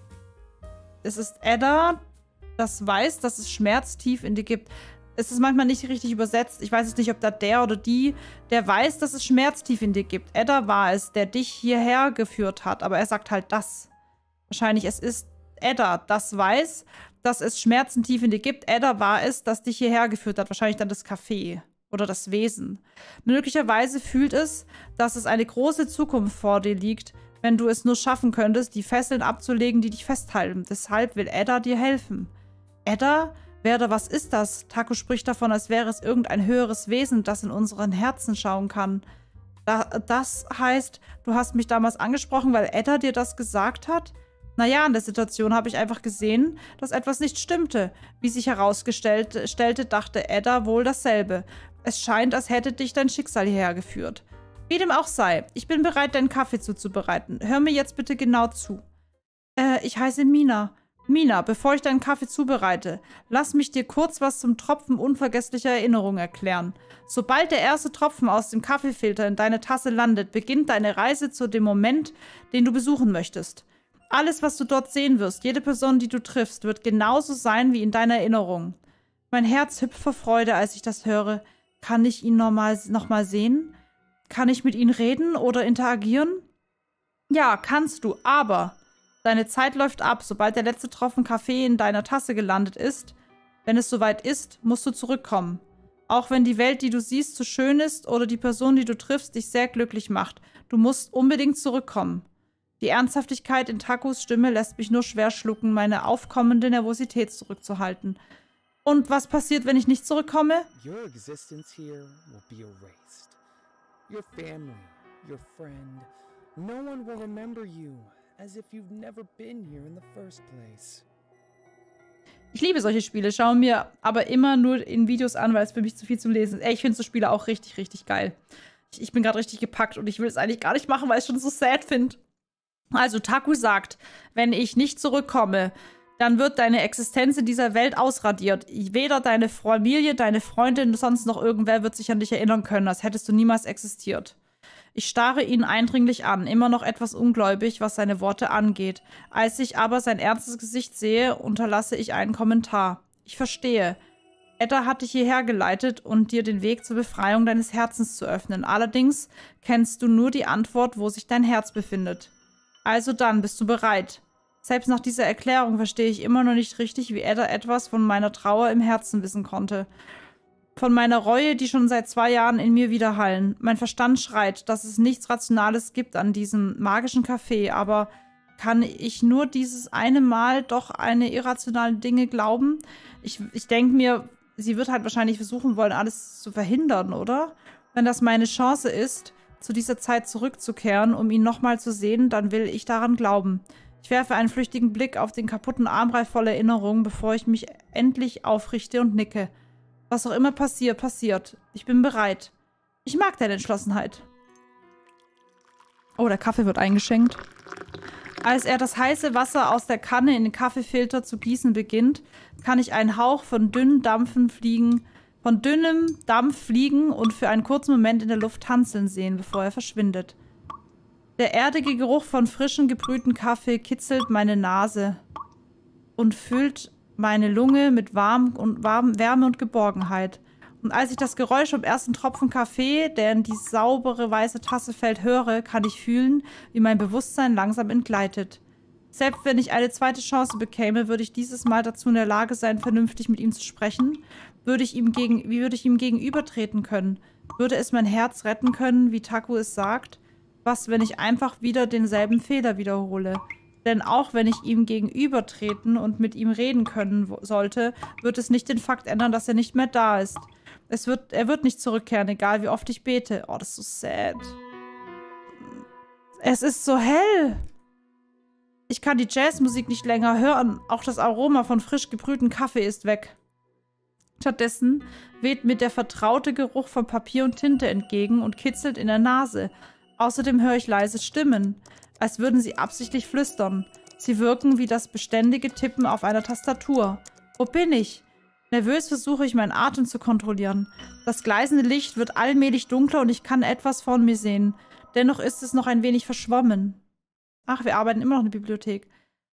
Es ist Edda, das weiß, dass es Schmerz tief in dir gibt. Es ist manchmal nicht richtig übersetzt. Ich weiß jetzt nicht, ob da der oder die, der weiß, dass es Schmerz tief in dir gibt. Edda war es, der dich hierher geführt hat. Aber er sagt halt das. Wahrscheinlich, es ist Edda, das weiß, dass es Schmerzen tief in dir gibt. Edda war es, das dich hierher geführt hat. Wahrscheinlich dann das Café oder das Wesen. Möglicherweise fühlt es, dass es eine große Zukunft vor dir liegt, wenn du es nur schaffen könntest, die Fesseln abzulegen, die dich festhalten. Deshalb will Edda dir helfen. Edda? Wer oder was ist das? Taku spricht davon, als wäre es irgendein höheres Wesen, das in unseren Herzen schauen kann. Da, das heißt, du hast mich damals angesprochen, weil Edda dir das gesagt hat? Naja, in der Situation habe ich einfach gesehen, dass etwas nicht stimmte. Wie sich herausgestellt stellte, dachte Edda wohl dasselbe. Es scheint, als hätte dich dein Schicksal hierher geführt. Wie dem auch sei, ich bin bereit, deinen Kaffee zuzubereiten. Hör mir jetzt bitte genau zu. Äh, ich heiße Mina. Mina, bevor ich deinen Kaffee zubereite, lass mich dir kurz was zum Tropfen unvergesslicher Erinnerung erklären. Sobald der erste Tropfen aus dem Kaffeefilter in deine Tasse landet, beginnt deine Reise zu dem Moment, den du besuchen möchtest. Alles, was du dort sehen wirst, jede Person, die du triffst, wird genauso sein wie in deiner Erinnerung. Mein Herz hüpft vor Freude, als ich das höre. Kann ich ihn nochmal noch mal sehen? Kann ich mit ihm reden oder interagieren? Ja, kannst du, aber... Deine Zeit läuft ab, sobald der letzte Tropfen Kaffee in deiner Tasse gelandet ist. Wenn es soweit ist, musst du zurückkommen. Auch wenn die Welt, die du siehst, zu schön ist oder die Person, die du triffst, dich sehr glücklich macht. Du musst unbedingt zurückkommen. Die Ernsthaftigkeit in Takus Stimme lässt mich nur schwer schlucken, meine aufkommende Nervosität zurückzuhalten. Und was passiert, wenn ich nicht zurückkomme? Your existence here will be erased. Your family, your friend, no one will remember you. As if you've never been here in the first place. Ich liebe solche Spiele, schaue mir aber immer nur in Videos an, weil es für mich zu viel zum Lesen ist. Ey, ich finde so Spiele auch richtig, richtig geil. Ich, ich bin gerade richtig gepackt und ich will es eigentlich gar nicht machen, weil ich es schon so sad finde. Also, Taku sagt, wenn ich nicht zurückkomme, dann wird deine Existenz in dieser Welt ausradiert. Weder deine Familie, deine Freundin, sonst noch irgendwer wird sich an dich erinnern können, als hättest du niemals existiert. Ich starre ihn eindringlich an, immer noch etwas ungläubig, was seine Worte angeht. Als ich aber sein ernstes Gesicht sehe, unterlasse ich einen Kommentar. Ich verstehe. Edda hat dich hierher geleitet und dir den Weg zur Befreiung deines Herzens zu öffnen. Allerdings kennst du nur die Antwort, wo sich dein Herz befindet. Also dann, bist du bereit? Selbst nach dieser Erklärung verstehe ich immer noch nicht richtig, wie Edda etwas von meiner Trauer im Herzen wissen konnte. Von meiner Reue, die schon seit zwei Jahren in mir widerhallen. Mein Verstand schreit, dass es nichts Rationales gibt an diesem magischen Café, aber kann ich nur dieses eine Mal doch eine irrationale Dinge glauben? Ich, ich denke mir, sie wird halt wahrscheinlich versuchen wollen, alles zu verhindern, oder? Wenn das meine Chance ist, zu dieser Zeit zurückzukehren, um ihn nochmal zu sehen, dann will ich daran glauben. Ich werfe einen flüchtigen Blick auf den kaputten Armreif voller Erinnerungen, bevor ich mich endlich aufrichte und nicke. Was auch immer passiert, passiert. Ich bin bereit. Ich mag deine Entschlossenheit. Oh, der Kaffee wird eingeschenkt. Als er das heiße Wasser aus der Kanne in den Kaffeefilter zu gießen beginnt, kann ich einen Hauch von dünnen Dampfen fliegen, von dünnem Dampf fliegen und für einen kurzen Moment in der Luft tanzeln sehen, bevor er verschwindet. Der erdige Geruch von frischem, gebrühten Kaffee kitzelt meine Nase und füllt meine Lunge mit warm und warm, Wärme und Geborgenheit. Und als ich das Geräusch vom ersten Tropfen Kaffee, der in die saubere weiße Tasse fällt, höre, kann ich fühlen, wie mein Bewusstsein langsam entgleitet. Selbst wenn ich eine zweite Chance bekäme, würde ich dieses Mal dazu in der Lage sein, vernünftig mit ihm zu sprechen. Würde ich ihm gegen, wie würde ich ihm gegenübertreten können? Würde es mein Herz retten können, wie Taku es sagt? Was, wenn ich einfach wieder denselben Fehler wiederhole? Denn auch wenn ich ihm gegenübertreten und mit ihm reden können sollte, wird es nicht den Fakt ändern, dass er nicht mehr da ist. Es wird, er wird nicht zurückkehren, egal wie oft ich bete. Oh, das ist so sad. Es ist so hell. Ich kann die Jazzmusik nicht länger hören. Auch das Aroma von frisch gebrühtem Kaffee ist weg. Stattdessen weht mir der vertraute Geruch von Papier und Tinte entgegen und kitzelt in der Nase. Außerdem höre ich leise Stimmen, als würden sie absichtlich flüstern. Sie wirken wie das beständige Tippen auf einer Tastatur. Wo bin ich? Nervös versuche ich, meinen Atem zu kontrollieren. Das gleißende Licht wird allmählich dunkler und ich kann etwas von mir sehen. Dennoch ist es noch ein wenig verschwommen. Ach, wir arbeiten immer noch in der Bibliothek.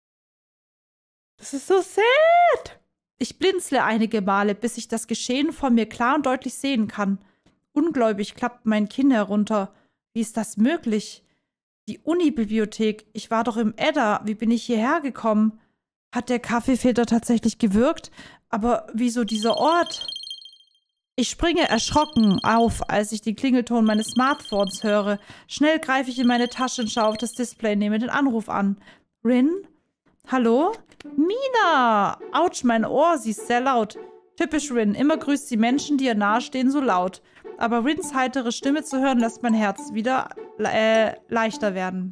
Das ist so sad! Ich blinzle einige Male, bis ich das Geschehen vor mir klar und deutlich sehen kann. Ungläubig klappt mein Kinn herunter. Wie ist das möglich? Die Uni-Bibliothek. Ich war doch im Edda. Wie bin ich hierher gekommen? Hat der Kaffeefilter tatsächlich gewirkt? Aber wieso dieser Ort? Ich springe erschrocken auf, als ich den Klingelton meines Smartphones höre. Schnell greife ich in meine Tasche und schaue auf das Display, nehme den Anruf an. Rin? Hallo? Mina! Autsch, mein Ohr, sie ist sehr laut. Typisch Rin, immer grüßt sie Menschen, die ihr nahestehen, so laut. Aber Rins heitere Stimme zu hören, lässt mein Herz wieder äh, leichter werden.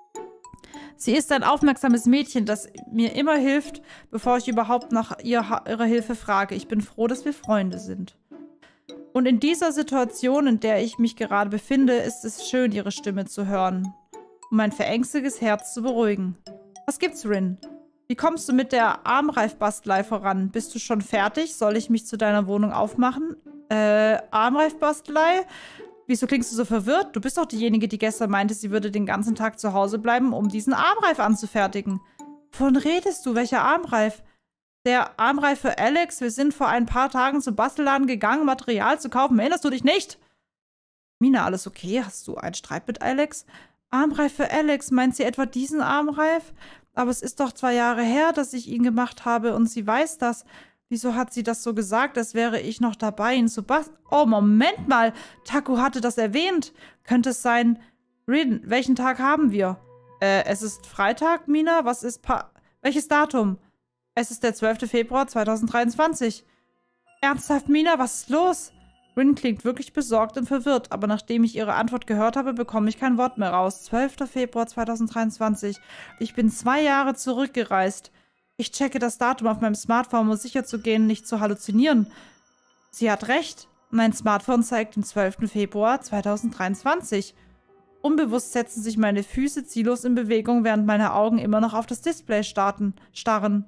Sie ist ein aufmerksames Mädchen, das mir immer hilft, bevor ich überhaupt nach ihr, ihrer Hilfe frage. Ich bin froh, dass wir Freunde sind. Und in dieser Situation, in der ich mich gerade befinde, ist es schön, ihre Stimme zu hören, um mein verängstetes Herz zu beruhigen. Was gibt's, Rin? Wie kommst du mit der Armreifbastelei voran? Bist du schon fertig? Soll ich mich zu deiner Wohnung aufmachen? Äh, Armreifbastelei? Wieso klingst du so verwirrt? Du bist doch diejenige, die gestern meinte, sie würde den ganzen Tag zu Hause bleiben, um diesen Armreif anzufertigen. Wovon redest du? Welcher Armreif? Der Armreif für Alex. Wir sind vor ein paar Tagen zum Bastelladen gegangen, Material zu kaufen. Erinnerst du dich nicht? Mina, alles okay? Hast du einen Streit mit Alex? Armreif für Alex. Meint sie etwa diesen Armreif? Aber es ist doch zwei Jahre her, dass ich ihn gemacht habe und sie weiß das. Wieso hat sie das so gesagt, als wäre ich noch dabei, ihn zu basteln? Oh, Moment mal. Taku hatte das erwähnt. Könnte es sein... Rin, welchen Tag haben wir? Äh, es ist Freitag, Mina? Was ist pa... Welches Datum? Es ist der zwölfte Februar zweitausenddreiundzwanzig. Ernsthaft, Mina? Was ist los? Rin klingt wirklich besorgt und verwirrt, aber nachdem ich ihre Antwort gehört habe, bekomme ich kein Wort mehr raus. zwölfter Februar zweitausenddreiundzwanzig. Ich bin zwei Jahre zurückgereist. Ich checke das Datum auf meinem Smartphone, um sicher zu gehen, nicht zu halluzinieren. Sie hat recht. Mein Smartphone zeigt den zwölften Februar zweitausenddreiundzwanzig. Unbewusst setzen sich meine Füße ziellos in Bewegung, während meine Augen immer noch auf das Display starten, starren.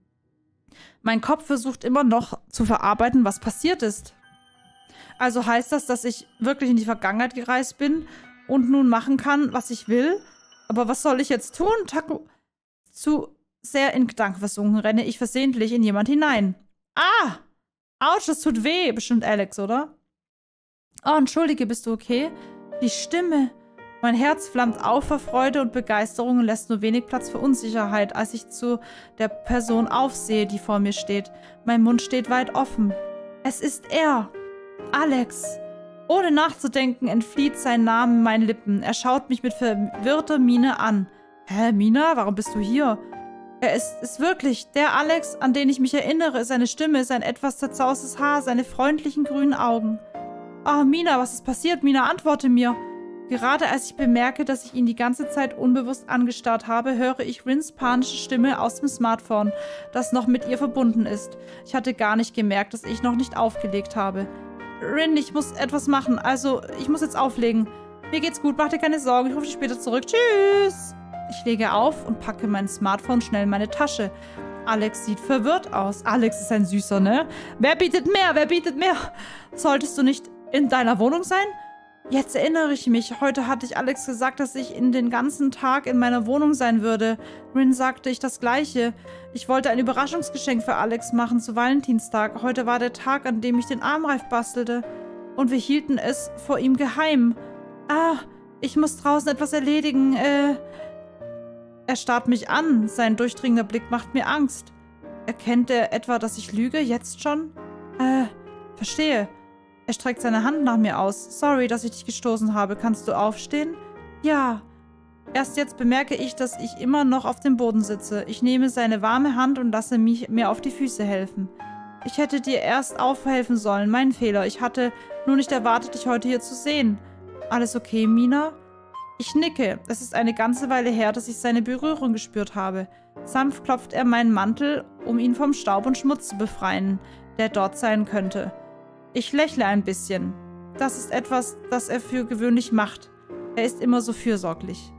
Mein Kopf versucht immer noch zu verarbeiten, was passiert ist. Also heißt das, dass ich wirklich in die Vergangenheit gereist bin und nun machen kann, was ich will? Aber was soll ich jetzt tun? Taku... Zu sehr in Gedanken versunken renne ich versehentlich in jemand hinein. Ah! Autsch, das tut weh. Bestimmt Alex, oder? Oh, entschuldige, bist du okay? Die Stimme. Mein Herz flammt auf vor Freude und Begeisterung und lässt nur wenig Platz für Unsicherheit, als ich zu der Person aufsehe, die vor mir steht. Mein Mund steht weit offen. Es ist er. Alex. Ohne nachzudenken entflieht sein Name meinen Lippen. Er schaut mich mit verwirrter Miene an. Hä, Mina, warum bist du hier? Er ist, ist wirklich der Alex, an den ich mich erinnere. Seine Stimme, sein etwas zerzaustes Haar, seine freundlichen grünen Augen. Oh, Mina, was ist passiert? Mina, antworte mir. Gerade als ich bemerke, dass ich ihn die ganze Zeit unbewusst angestarrt habe, höre ich Rins panische Stimme aus dem Smartphone, das noch mit ihr verbunden ist. Ich hatte gar nicht gemerkt, dass ich noch nicht aufgelegt habe. Rin, ich muss etwas machen. Also, ich muss jetzt auflegen. Mir geht's gut, mach dir keine Sorgen. Ich rufe dich später zurück. Tschüss! Ich lege auf und packe mein Smartphone schnell in meine Tasche. Alex sieht verwirrt aus. Alex ist ein Süßer, ne? Wer bietet mehr? Wer bietet mehr? Solltest du nicht in deiner Wohnung sein? Jetzt erinnere ich mich. Heute hatte ich Alex gesagt, dass ich in den ganzen Tag in meiner Wohnung sein würde. Rin sagte ich das Gleiche. Ich wollte ein Überraschungsgeschenk für Alex machen zu Valentinstag. Heute war der Tag, an dem ich den Armreif bastelte. Und wir hielten es vor ihm geheim. Ah, ich muss draußen etwas erledigen. Äh... Er starrt mich an. Sein durchdringender Blick macht mir Angst. Erkennt er etwa, dass ich lüge? Jetzt schon? Äh, verstehe. Er streckt seine Hand nach mir aus. Sorry, dass ich dich gestoßen habe. Kannst du aufstehen? Ja. Erst jetzt bemerke ich, dass ich immer noch auf dem Boden sitze. Ich nehme seine warme Hand und lasse mich mir auf die Füße helfen. Ich hätte dir erst aufhelfen sollen. Mein Fehler. Ich hatte nur nicht erwartet, dich heute hier zu sehen. Alles okay, Mina? Ich nicke. Es ist eine ganze Weile her, dass ich seine Berührung gespürt habe. Sanft klopft er meinen Mantel, um ihn vom Staub und Schmutz zu befreien, der dort sein könnte. Ich lächle ein bisschen. Das ist etwas, das er für gewöhnlich macht. Er ist immer so fürsorglich.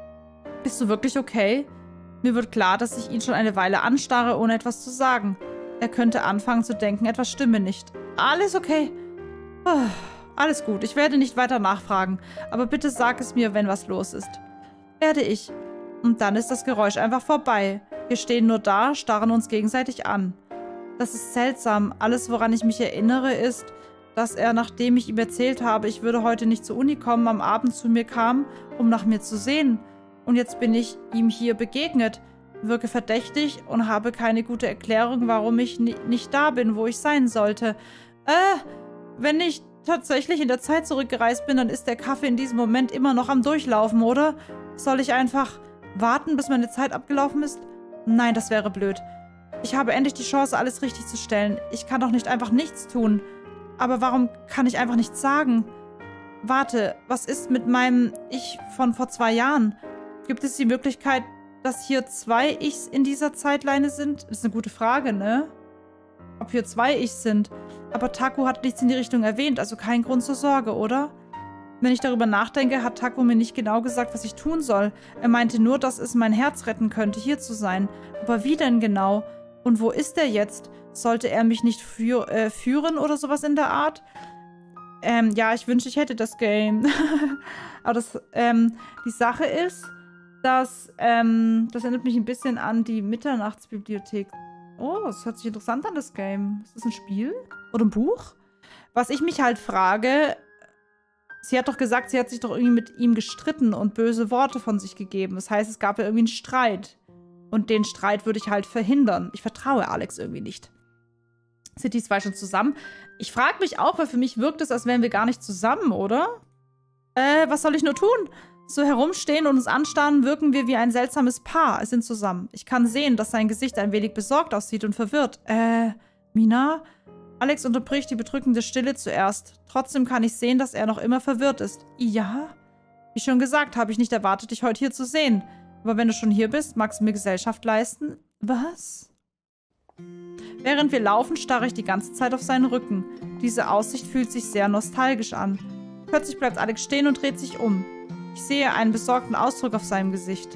Bist du wirklich okay? Mir wird klar, dass ich ihn schon eine Weile anstarre, ohne etwas zu sagen. Er könnte anfangen zu denken, etwas stimme nicht. Alles okay. Oh, alles gut, ich werde nicht weiter nachfragen. Aber bitte sag es mir, wenn was los ist. Werde ich. Und dann ist das Geräusch einfach vorbei. Wir stehen nur da, starren uns gegenseitig an. Das ist seltsam. Alles, woran ich mich erinnere, ist, dass er, nachdem ich ihm erzählt habe, ich würde heute nicht zur Uni kommen, am Abend zu mir kam, um nach mir zu sehen. Und jetzt bin ich ihm hier begegnet, wirke verdächtig und habe keine gute Erklärung, warum ich ni- nicht da bin, wo ich sein sollte. Äh, wenn ich tatsächlich in der Zeit zurückgereist bin, dann ist der Kaffee in diesem Moment immer noch am Durchlaufen, oder? Soll ich einfach warten, bis meine Zeit abgelaufen ist? Nein, das wäre blöd. Ich habe endlich die Chance, alles richtig zu stellen. Ich kann doch nicht einfach nichts tun. Aber warum kann ich einfach nichts sagen? Warte, was ist mit meinem Ich von vor zwei Jahren? Gibt es die Möglichkeit, dass hier zwei Ichs in dieser Zeitleine sind? Das ist eine gute Frage, ne? Ob hier zwei Ichs sind. Aber Taku hat nichts in die Richtung erwähnt, also kein Grund zur Sorge, oder? Wenn ich darüber nachdenke, hat Taku mir nicht genau gesagt, was ich tun soll. Er meinte nur, dass es mein Herz retten könnte, hier zu sein. Aber wie denn genau? Und wo ist er jetzt? Sollte er mich nicht für, äh, führen oder sowas in der Art? Ähm, ja, ich wünschte, ich hätte das Game. Aber das, ähm, die Sache ist, dass, ähm, das erinnert mich ein bisschen an die Mitternachtsbibliothek. Oh, das hört sich interessant an, das Game. Ist das ein Spiel? Oder ein Buch? Was ich mich halt frage, sie hat doch gesagt, sie hat sich doch irgendwie mit ihm gestritten und böse Worte von sich gegeben. Das heißt, es gab ja irgendwie einen Streit. Und den Streit würde ich halt verhindern. Ich vertraue Alex irgendwie nicht. Sind die zwei schon zusammen? Ich frage mich auch, weil für mich wirkt es, als wären wir gar nicht zusammen, oder? Äh, was soll ich nur tun? So herumstehen und uns anstarren, wirken wir wie ein seltsames Paar. Es sind zusammen. Ich kann sehen, dass sein Gesicht ein wenig besorgt aussieht und verwirrt. Äh, Mina? Alex unterbricht die bedrückende Stille zuerst. Trotzdem kann ich sehen, dass er noch immer verwirrt ist. Ja? Wie schon gesagt, habe ich nicht erwartet, dich heute hier zu sehen. Aber wenn du schon hier bist, magst du mir Gesellschaft leisten? Was? Während wir laufen, starre ich die ganze Zeit auf seinen Rücken. Diese Aussicht fühlt sich sehr nostalgisch an. Plötzlich bleibt Alex stehen und dreht sich um. Ich sehe einen besorgten Ausdruck auf seinem Gesicht.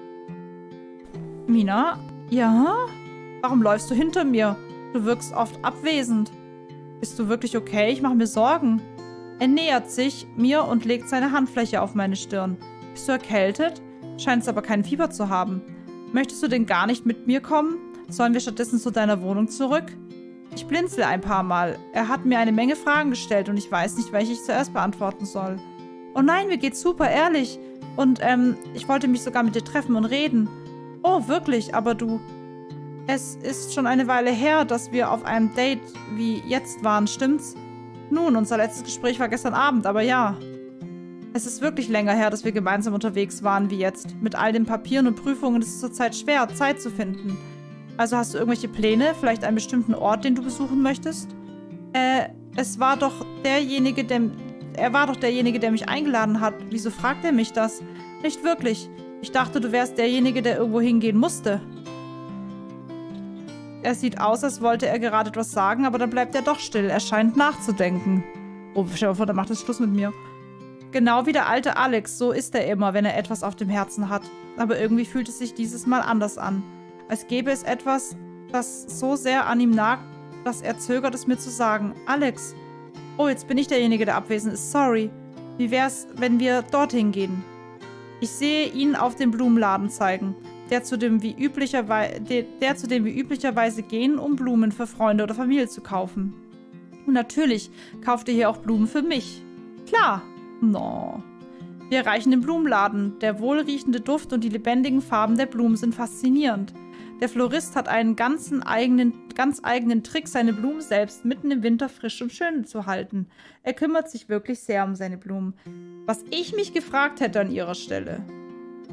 Mina? Ja? Warum läufst du hinter mir? Du wirkst oft abwesend. Bist du wirklich okay? Ich mache mir Sorgen. Er nähert sich mir und legt seine Handfläche auf meine Stirn. Bist du erkältet? Scheinst aber kein Fieber zu haben. Möchtest du denn gar nicht mit mir kommen? Sollen wir stattdessen zu deiner Wohnung zurück? Ich blinzle ein paar Mal. Er hat mir eine Menge Fragen gestellt und ich weiß nicht, welche ich zuerst beantworten soll. Oh nein, mir geht's super, ehrlich. Und, ähm, ich wollte mich sogar mit dir treffen und reden. Oh, wirklich, aber du... Es ist schon eine Weile her, dass wir auf einem Date wie jetzt waren, stimmt's? Nun, unser letztes Gespräch war gestern Abend, aber ja. Es ist wirklich länger her, dass wir gemeinsam unterwegs waren wie jetzt. Mit all den Papieren und Prüfungen ist es zurzeit schwer, Zeit zu finden. Also hast du irgendwelche Pläne? Vielleicht einen bestimmten Ort, den du besuchen möchtest? Äh, es war doch derjenige, der... Er war doch derjenige, der mich eingeladen hat. Wieso fragt er mich das? Nicht wirklich. Ich dachte, du wärst derjenige, der irgendwo hingehen musste. Er sieht aus, als wollte er gerade etwas sagen, aber dann bleibt er doch still. Er scheint nachzudenken. Oh, stell dir vor, der macht jetzt Schluss mit mir. Genau wie der alte Alex, so ist er immer, wenn er etwas auf dem Herzen hat. Aber irgendwie fühlt es sich dieses Mal anders an. Als gäbe es etwas, das so sehr an ihm nagt, dass er zögert, es mir zu sagen. Alex, oh, jetzt bin ich derjenige, der abwesend ist. Sorry. Wie wär's, wenn wir dorthin gehen? Ich sehe ihn auf den Blumenladen zeigen, der zu dem wie üblicherweise, der, der zu dem wie üblicherweise gehen, um Blumen für Freunde oder Familie zu kaufen. Und natürlich kauft er hier auch Blumen für mich. Klar. No. Wir erreichen den Blumenladen. Der wohlriechende Duft und die lebendigen Farben der Blumen sind faszinierend. Der Florist hat einen ganzen eigenen, ganz eigenen Trick, seine Blumen selbst mitten im Winter frisch und schön zu halten. Er kümmert sich wirklich sehr um seine Blumen. Was ich mich gefragt hätte an ihrer Stelle.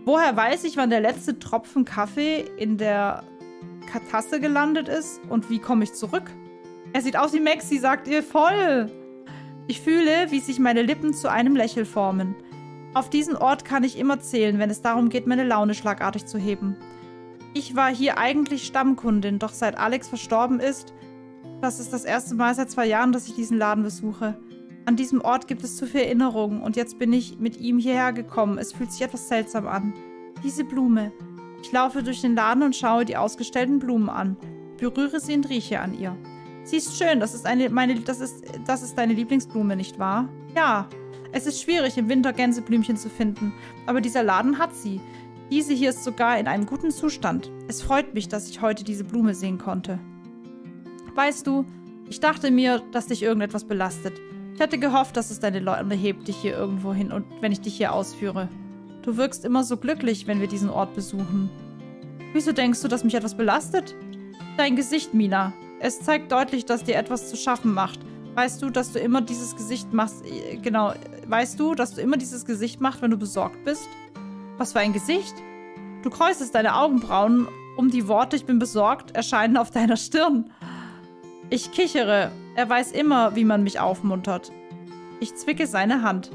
Woher weiß ich, wann der letzte Tropfen Kaffee in der Tasse gelandet ist? Und wie komme ich zurück? Er sieht aus wie Maxi, sagt ihr. Voll! Ich fühle, wie sich meine Lippen zu einem Lächeln formen. Auf diesen Ort kann ich immer zählen, wenn es darum geht, meine Laune schlagartig zu heben. Ich war hier eigentlich Stammkundin, doch seit Alex verstorben ist, das ist das erste Mal seit zwei Jahren, dass ich diesen Laden besuche. An diesem Ort gibt es zu viele Erinnerungen und jetzt bin ich mit ihm hierher gekommen. Es fühlt sich etwas seltsam an. Diese Blume. Ich laufe durch den Laden und schaue die ausgestellten Blumen an. Berühre sie und rieche an ihr. Sie ist schön, das ist, eine, meine, das ist, das ist deine Lieblingsblume, nicht wahr? Ja, es ist schwierig, im Winter Gänseblümchen zu finden, aber dieser Laden hat sie. Diese hier ist sogar in einem guten Zustand. Es freut mich, dass ich heute diese Blume sehen konnte. Weißt du, ich dachte mir, dass dich irgendetwas belastet. Ich hatte gehofft, dass es deine Laune hebt, dich hier irgendwo hin und wenn ich dich hier ausführe. Du wirkst immer so glücklich, wenn wir diesen Ort besuchen. Wieso denkst du, dass mich etwas belastet? Dein Gesicht, Mina. Es zeigt deutlich, dass dir etwas zu schaffen macht. Weißt du, dass du immer dieses Gesicht machst, genau, weißt du, dass du immer dieses Gesicht machst, wenn du besorgt bist? Was für ein Gesicht? Du kreuzest deine Augenbrauen, um die Worte, ich bin besorgt, erscheinen auf deiner Stirn. Ich kichere. Er weiß immer, wie man mich aufmuntert. Ich zwicke seine Hand.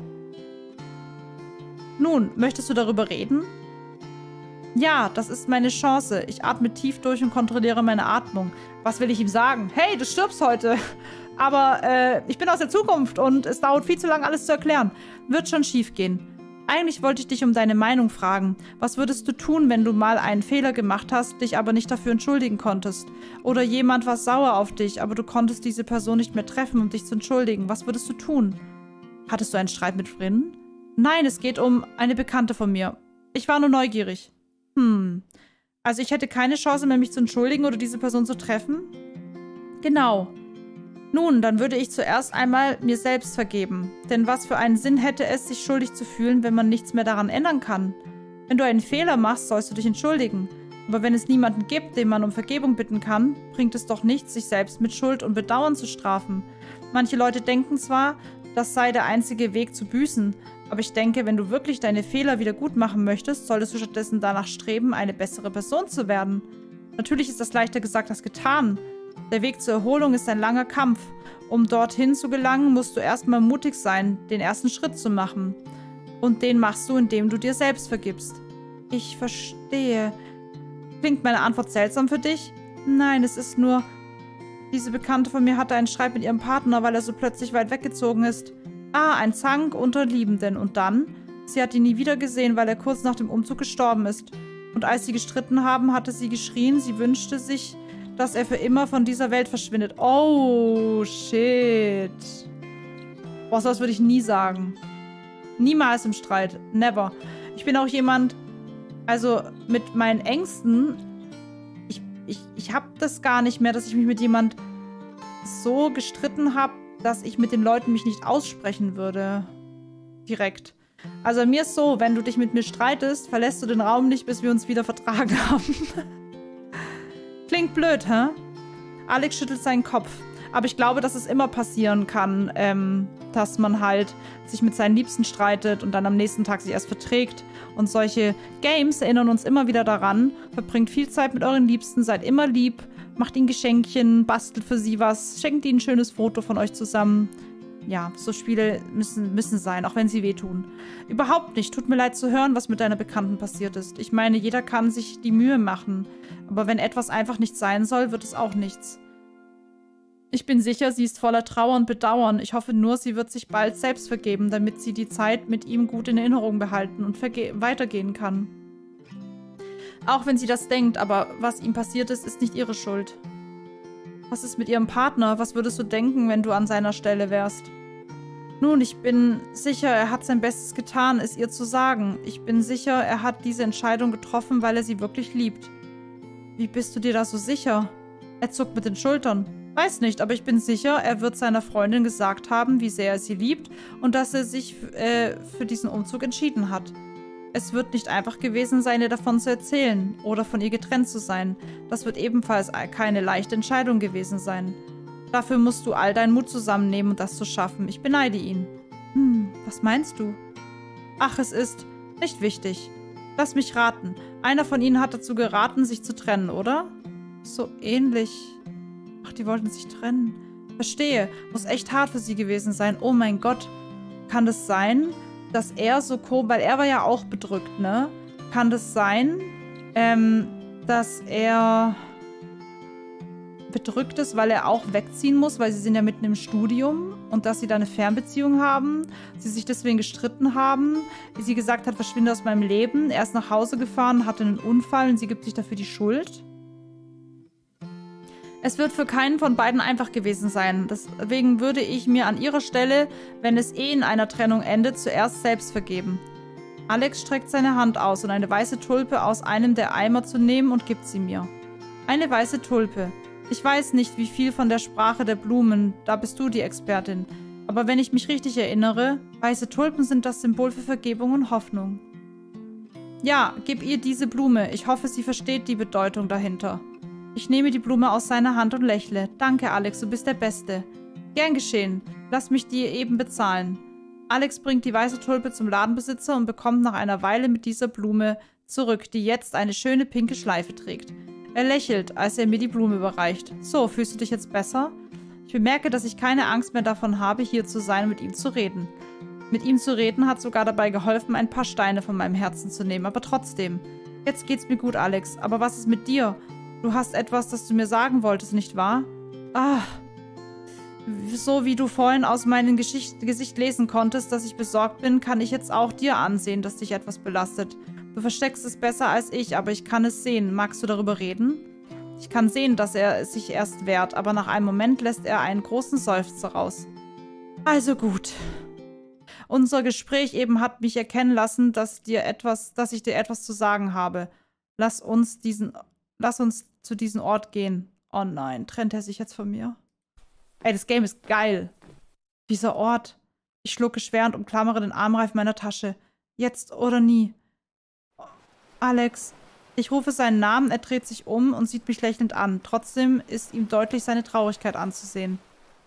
Nun, möchtest du darüber reden? Ja, das ist meine Chance. Ich atme tief durch und kontrolliere meine Atmung. Was will ich ihm sagen? Hey, du stirbst heute. Aber äh, ich bin aus der Zukunft und es dauert viel zu lange, alles zu erklären. Wird schon schief gehen. Eigentlich wollte ich dich um deine Meinung fragen. Was würdest du tun, wenn du mal einen Fehler gemacht hast, dich aber nicht dafür entschuldigen konntest? Oder jemand war sauer auf dich, aber du konntest diese Person nicht mehr treffen, um dich zu entschuldigen. Was würdest du tun? Hattest du einen Streit mit Frinnen? Nein, es geht um eine Bekannte von mir. Ich war nur neugierig. Hm. Also ich hätte keine Chance mehr, mich zu entschuldigen oder diese Person zu treffen? Genau. Nun, dann würde ich zuerst einmal mir selbst vergeben. Denn was für einen Sinn hätte es, sich schuldig zu fühlen, wenn man nichts mehr daran ändern kann? Wenn du einen Fehler machst, sollst du dich entschuldigen. Aber wenn es niemanden gibt, den man um Vergebung bitten kann, bringt es doch nichts, sich selbst mit Schuld und Bedauern zu strafen. Manche Leute denken zwar, das sei der einzige Weg zu büßen, aber ich denke, wenn du wirklich deine Fehler wieder gut machen möchtest, solltest du stattdessen danach streben, eine bessere Person zu werden. Natürlich ist das leichter gesagt als getan. Der Weg zur Erholung ist ein langer Kampf. Um dorthin zu gelangen, musst du erstmal mutig sein, den ersten Schritt zu machen. Und den machst du, indem du dir selbst vergibst. Ich verstehe. Klingt meine Antwort seltsam für dich? Nein, es ist nur... Diese Bekannte von mir hatte einen Streit mit ihrem Partner, weil er so plötzlich weit weggezogen ist. Ah, ein Zank unter Liebenden. Und dann? Sie hat ihn nie wieder gesehen, weil er kurz nach dem Umzug gestorben ist. Und als sie gestritten haben, hatte sie geschrien, sie wünschte sich, dass er für immer von dieser Welt verschwindet. Oh, shit. Boah, sowas würde ich nie sagen. Niemals im Streit. Never. Ich bin auch jemand, also mit meinen Ängsten, ich, ich, ich habe das gar nicht mehr, dass ich mich mit jemand so gestritten habe, dass ich mit den Leuten mich nicht aussprechen würde. Direkt. Also mir ist so, wenn du dich mit mir streitest, verlässt du den Raum nicht, bis wir uns wieder vertragen haben. Klingt blöd, hä? Alex schüttelt seinen Kopf. Aber ich glaube, dass es immer passieren kann, ähm, dass man halt sich mit seinen Liebsten streitet und dann am nächsten Tag sich erst verträgt. Und solche Games erinnern uns immer wieder daran. Verbringt viel Zeit mit euren Liebsten, seid immer lieb, macht ihnen Geschenkchen, bastelt für sie was, schenkt ihnen ein schönes Foto von euch zusammen. Ja, so Spiele müssen, müssen sein, auch wenn sie wehtun. Überhaupt nicht. Tut mir leid zu hören, was mit deiner Bekannten passiert ist. Ich meine, jeder kann sich die Mühe machen. Aber wenn etwas einfach nicht sein soll, wird es auch nichts. Ich bin sicher, sie ist voller Trauer und Bedauern. Ich hoffe nur, sie wird sich bald selbst vergeben, damit sie die Zeit mit ihm gut in Erinnerung behalten und weitergehen kann. Auch wenn sie das denkt, aber was ihm passiert ist, ist nicht ihre Schuld. Was ist mit ihrem Partner? Was würdest du denken, wenn du an seiner Stelle wärst? Nun, ich bin sicher, er hat sein Bestes getan, es ihr zu sagen. Ich bin sicher, er hat diese Entscheidung getroffen, weil er sie wirklich liebt. Wie bist du dir da so sicher? Er zuckt mit den Schultern. Weiß nicht, aber ich bin sicher, er wird seiner Freundin gesagt haben, wie sehr er sie liebt und dass er sich äh, für diesen Umzug entschieden hat. Es wird nicht einfach gewesen sein, ihr davon zu erzählen oder von ihr getrennt zu sein. Das wird ebenfalls keine leichte Entscheidung gewesen sein. Dafür musst du all deinen Mut zusammennehmen, um das zu schaffen. Ich beneide ihn. Hm, was meinst du? Ach, es ist nicht wichtig. Lass mich raten. Einer von ihnen hat dazu geraten, sich zu trennen, oder? So ähnlich. Ach, die wollten sich trennen. Verstehe. Muss echt hart für sie gewesen sein. Oh mein Gott. Kann das sein, dass er so komisch... Weil er war ja auch bedrückt, ne? Kann das sein, ähm, dass er bedrückt ist, weil er auch wegziehen muss, weil sie sind ja mitten im Studium und dass sie da eine Fernbeziehung haben, sie sich deswegen gestritten haben, wie sie gesagt hat, verschwinde aus meinem Leben, er ist nach Hause gefahren, hatte einen Unfall und sie gibt sich dafür die Schuld. Es wird für keinen von beiden einfach gewesen sein. Deswegen würde ich mir an ihrer Stelle, wenn es eh in einer Trennung endet, zuerst selbst vergeben. Alex streckt seine Hand aus, um eine weiße Tulpe aus einem der Eimer zu nehmen und gibt sie mir. Eine weiße Tulpe. Ich weiß nicht, wie viel von der Sprache der Blumen, da bist du die Expertin. Aber wenn ich mich richtig erinnere, weiße Tulpen sind das Symbol für Vergebung und Hoffnung. Ja, gib ihr diese Blume. Ich hoffe, sie versteht die Bedeutung dahinter. Ich nehme die Blume aus seiner Hand und lächle. Danke, Alex, du bist der Beste. Gern geschehen. Lass mich dir eben bezahlen. Alex bringt die weiße Tulpe zum Ladenbesitzer und bekommt nach einer Weile mit dieser Blume zurück, die jetzt eine schöne pinke Schleife trägt. Er lächelt, als er mir die Blume überreicht. So, fühlst du dich jetzt besser? Ich bemerke, dass ich keine Angst mehr davon habe, hier zu sein und mit ihm zu reden. Mit ihm zu reden hat sogar dabei geholfen, ein paar Steine von meinem Herzen zu nehmen, aber trotzdem. Jetzt geht's mir gut, Alex. Aber was ist mit dir? Du hast etwas, das du mir sagen wolltest, nicht wahr? Ah, so wie du vorhin aus meinem Geschicht Gesicht lesen konntest, dass ich besorgt bin, kann ich jetzt auch dir ansehen, dass dich etwas belastet. Du versteckst es besser als ich, aber ich kann es sehen. Magst du darüber reden? Ich kann sehen, dass er sich erst wehrt, aber nach einem Moment lässt er einen großen Seufzer raus. Also gut. Unser Gespräch eben hat mich erkennen lassen, dass dir etwas, dass ich dir etwas zu sagen habe. Lass uns diesen, lass uns zu diesem Ort gehen. Oh nein, trennt er sich jetzt von mir? Ey, das Game ist geil. Dieser Ort. Ich schlucke schwer und umklammere den Armreif meiner Tasche. Jetzt oder nie. Alex. Ich rufe seinen Namen, er dreht sich um und sieht mich lächelnd an. Trotzdem ist ihm deutlich seine Traurigkeit anzusehen.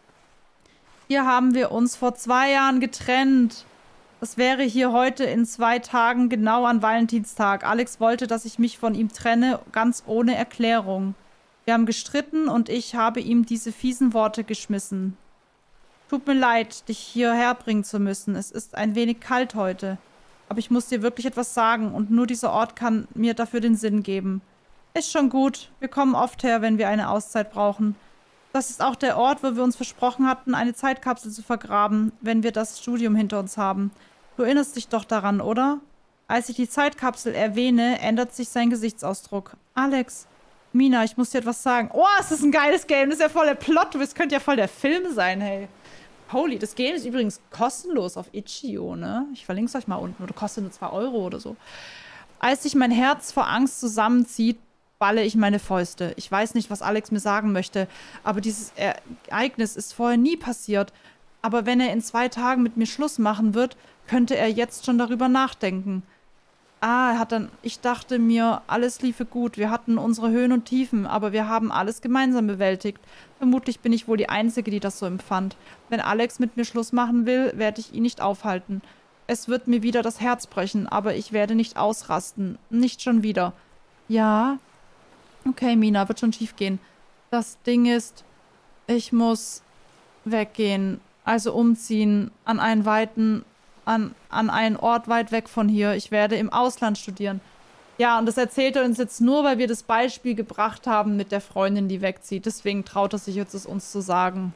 Hier haben wir uns vor zwei Jahren getrennt. Das wäre hier heute in zwei Tagen genau an Valentinstag. Alex wollte, dass ich mich von ihm trenne, ganz ohne Erklärung. Wir haben gestritten und ich habe ihm diese fiesen Worte geschmissen. Tut mir leid, dich hierher bringen zu müssen. Es ist ein wenig kalt heute. Aber ich muss dir wirklich etwas sagen und nur dieser Ort kann mir dafür den Sinn geben. Ist schon gut. Wir kommen oft her, wenn wir eine Auszeit brauchen. Das ist auch der Ort, wo wir uns versprochen hatten, eine Zeitkapsel zu vergraben, wenn wir das Studium hinter uns haben. Du erinnerst dich doch daran, oder? Als ich die Zeitkapsel erwähne, ändert sich sein Gesichtsausdruck. Alex, Mina, ich muss dir etwas sagen. Oh, es ist ein geiles Game. Das ist ja voll der Plot. Das könnte ja voll der Film sein, hey. Holy, das Game ist übrigens kostenlos auf itch punkt io, ne? Ich verlinke es euch mal unten. Oder kostet nur zwei Euro oder so. Als sich mein Herz vor Angst zusammenzieht, balle ich meine Fäuste. Ich weiß nicht, was Alex mir sagen möchte, aber dieses Ereignis ist vorher nie passiert. Aber wenn er in zwei Tagen mit mir Schluss machen wird, könnte er jetzt schon darüber nachdenken. Ah, er hat dann, ich dachte mir, alles liefe gut. Wir hatten unsere Höhen und Tiefen, aber wir haben alles gemeinsam bewältigt. Vermutlich bin ich wohl die Einzige, die das so empfand. Wenn Alex mit mir Schluss machen will, werde ich ihn nicht aufhalten. Es wird mir wieder das Herz brechen, aber ich werde nicht ausrasten. Nicht schon wieder. Ja? Okay, Mina, wird schon schief gehen. Das Ding ist, ich muss weggehen. Also umziehen an einen weiten... An, an einen Ort weit weg von hier. Ich werde im Ausland studieren. Ja, und das erzählt er uns jetzt nur, weil wir das Beispiel gebracht haben mit der Freundin, die wegzieht. Deswegen traut er sich jetzt, es uns zu sagen.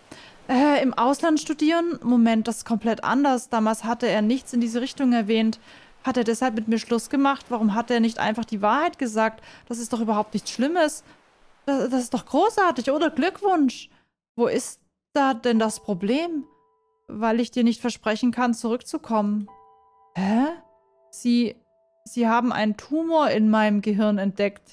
Äh, im Ausland studieren? Moment, das ist komplett anders. Damals hatte er nichts in diese Richtung erwähnt. Hat er deshalb mit mir Schluss gemacht? Warum hat er nicht einfach die Wahrheit gesagt? Das ist doch überhaupt nichts Schlimmes. Das, das ist doch großartig, oder? Glückwunsch. Wo ist da denn das Problem? Weil ich dir nicht versprechen kann, zurückzukommen. Hä? Sie, Sie haben einen Tumor in meinem Gehirn entdeckt.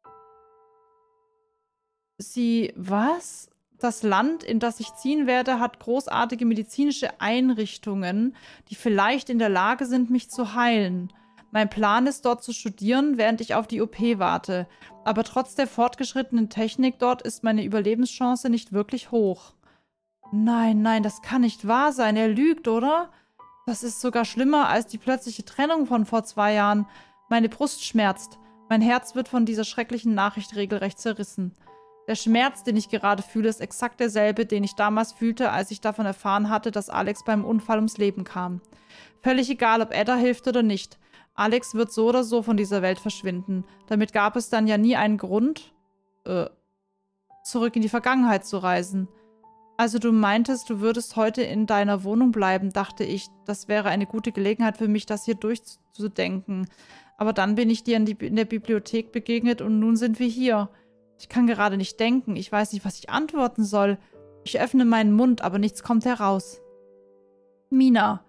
Sie, was? Das Land, in das ich ziehen werde, hat großartige medizinische Einrichtungen, die vielleicht in der Lage sind, mich zu heilen. Mein Plan ist, dort zu studieren, während ich auf die O P warte. Aber trotz der fortgeschrittenen Technik dort ist meine Überlebenschance nicht wirklich hoch. Nein, nein, das kann nicht wahr sein. Er lügt, oder? Das ist sogar schlimmer als die plötzliche Trennung von vor zwei Jahren. Meine Brust schmerzt. Mein Herz wird von dieser schrecklichen Nachricht regelrecht zerrissen. Der Schmerz, den ich gerade fühle, ist exakt derselbe, den ich damals fühlte, als ich davon erfahren hatte, dass Alex beim Unfall ums Leben kam. Völlig egal, ob Ada hilft oder nicht. Alex wird so oder so von dieser Welt verschwinden. Damit gab es dann ja nie einen Grund, äh, zurück in die Vergangenheit zu reisen. Also du meintest, du würdest heute in deiner Wohnung bleiben, dachte ich. Das wäre eine gute Gelegenheit für mich, das hier durchzudenken. Aber dann bin ich dir in, die, in der Bibliothek begegnet und nun sind wir hier. Ich kann gerade nicht denken. Ich weiß nicht, was ich antworten soll. Ich öffne meinen Mund, aber nichts kommt heraus. Mina.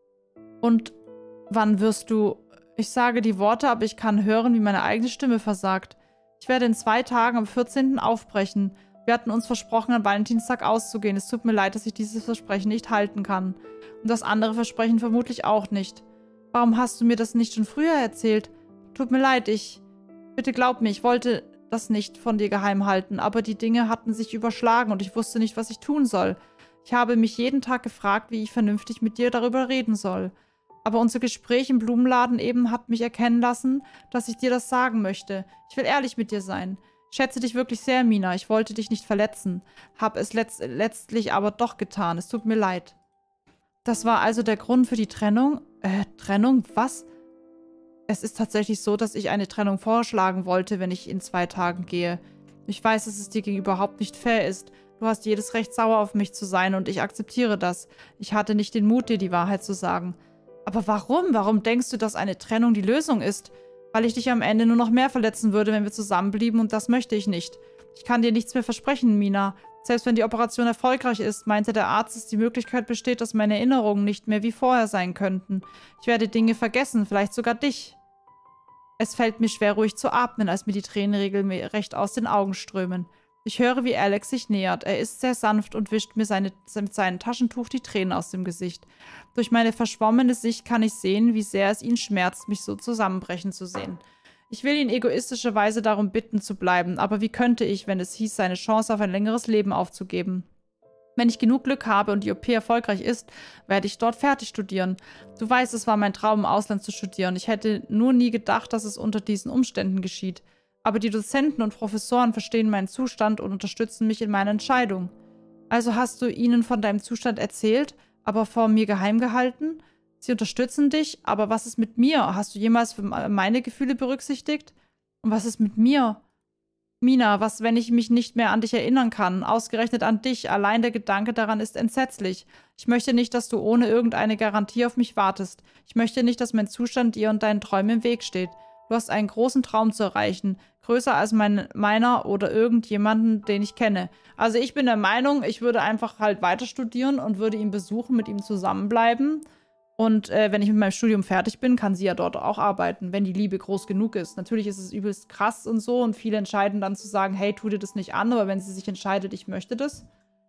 Und wann wirst du... Ich sage die Worte, aber ich kann hören, wie meine eigene Stimme versagt. Ich werde in zwei Tagen am vierzehnten aufbrechen. Wir hatten uns versprochen, an Valentinstag auszugehen. Es tut mir leid, dass ich dieses Versprechen nicht halten kann. Und das andere Versprechen vermutlich auch nicht. Warum hast du mir das nicht schon früher erzählt? Tut mir leid, ich... Bitte glaub mir, ich wollte das nicht von dir geheim halten, aber die Dinge hatten sich überschlagen und ich wusste nicht, was ich tun soll. Ich habe mich jeden Tag gefragt, wie ich vernünftig mit dir darüber reden soll. Aber unser Gespräch im Blumenladen eben hat mich erkennen lassen, dass ich dir das sagen möchte. Ich will ehrlich mit dir sein. Ich schätze dich wirklich sehr, Mina. Ich wollte dich nicht verletzen. Hab es letzt letztlich aber doch getan. Es tut mir leid. Das war also der Grund für die Trennung? Äh, Trennung? Was? Es ist tatsächlich so, dass ich eine Trennung vorschlagen wollte, wenn ich in zwei Tagen gehe. Ich weiß, dass es dir gegenüber überhaupt nicht fair ist. Du hast jedes Recht, sauer auf mich zu sein und ich akzeptiere das. Ich hatte nicht den Mut, dir die Wahrheit zu sagen. Aber warum? Warum denkst du, dass eine Trennung die Lösung ist? Weil ich dich am Ende nur noch mehr verletzen würde, wenn wir zusammenblieben und das möchte ich nicht. Ich kann dir nichts mehr versprechen, Mina. Selbst wenn die Operation erfolgreich ist, meinte der Arzt, dass die Möglichkeit besteht, dass meine Erinnerungen nicht mehr wie vorher sein könnten. Ich werde Dinge vergessen, vielleicht sogar dich. Es fällt mir schwer, ruhig zu atmen, als mir die Tränen regelrecht aus den Augen strömen. Ich höre, wie Alex sich nähert. Er ist sehr sanft und wischt mir seine, mit seinem Taschentuch die Tränen aus dem Gesicht. Durch meine verschwommene Sicht kann ich sehen, wie sehr es ihn schmerzt, mich so zusammenbrechen zu sehen. Ich will ihn egoistischerweise darum bitten, zu bleiben, aber wie könnte ich, wenn es hieß, seine Chance auf ein längeres Leben aufzugeben? Wenn ich genug Glück habe und die O P erfolgreich ist, werde ich dort fertig studieren. Du weißt, es war mein Traum, im Ausland zu studieren. Ich hätte nur nie gedacht, dass es unter diesen Umständen geschieht. Aber die Dozenten und Professoren verstehen meinen Zustand und unterstützen mich in meiner Entscheidung. Also hast du ihnen von deinem Zustand erzählt, aber vor mir geheim gehalten? Sie unterstützen dich, aber was ist mit mir? Hast du jemals meine Gefühle berücksichtigt? Und was ist mit mir? Mina, was, wenn ich mich nicht mehr an dich erinnern kann? Ausgerechnet an dich. Allein der Gedanke daran ist entsetzlich. Ich möchte nicht, dass du ohne irgendeine Garantie auf mich wartest. Ich möchte nicht, dass mein Zustand dir und deinen Träumen im Weg steht. Du hast einen großen Traum zu erreichen. Größer als mein, meiner oder irgendjemanden, den ich kenne. Also ich bin der Meinung, ich würde einfach halt weiter studieren und würde ihn besuchen, mit ihm zusammenbleiben. Und äh, wenn ich mit meinem Studium fertig bin, kann sie ja dort auch arbeiten, wenn die Liebe groß genug ist. Natürlich ist es übelst krass und so und viele entscheiden dann zu sagen, hey, tu dir das nicht an, aber wenn sie sich entscheidet, ich möchte das.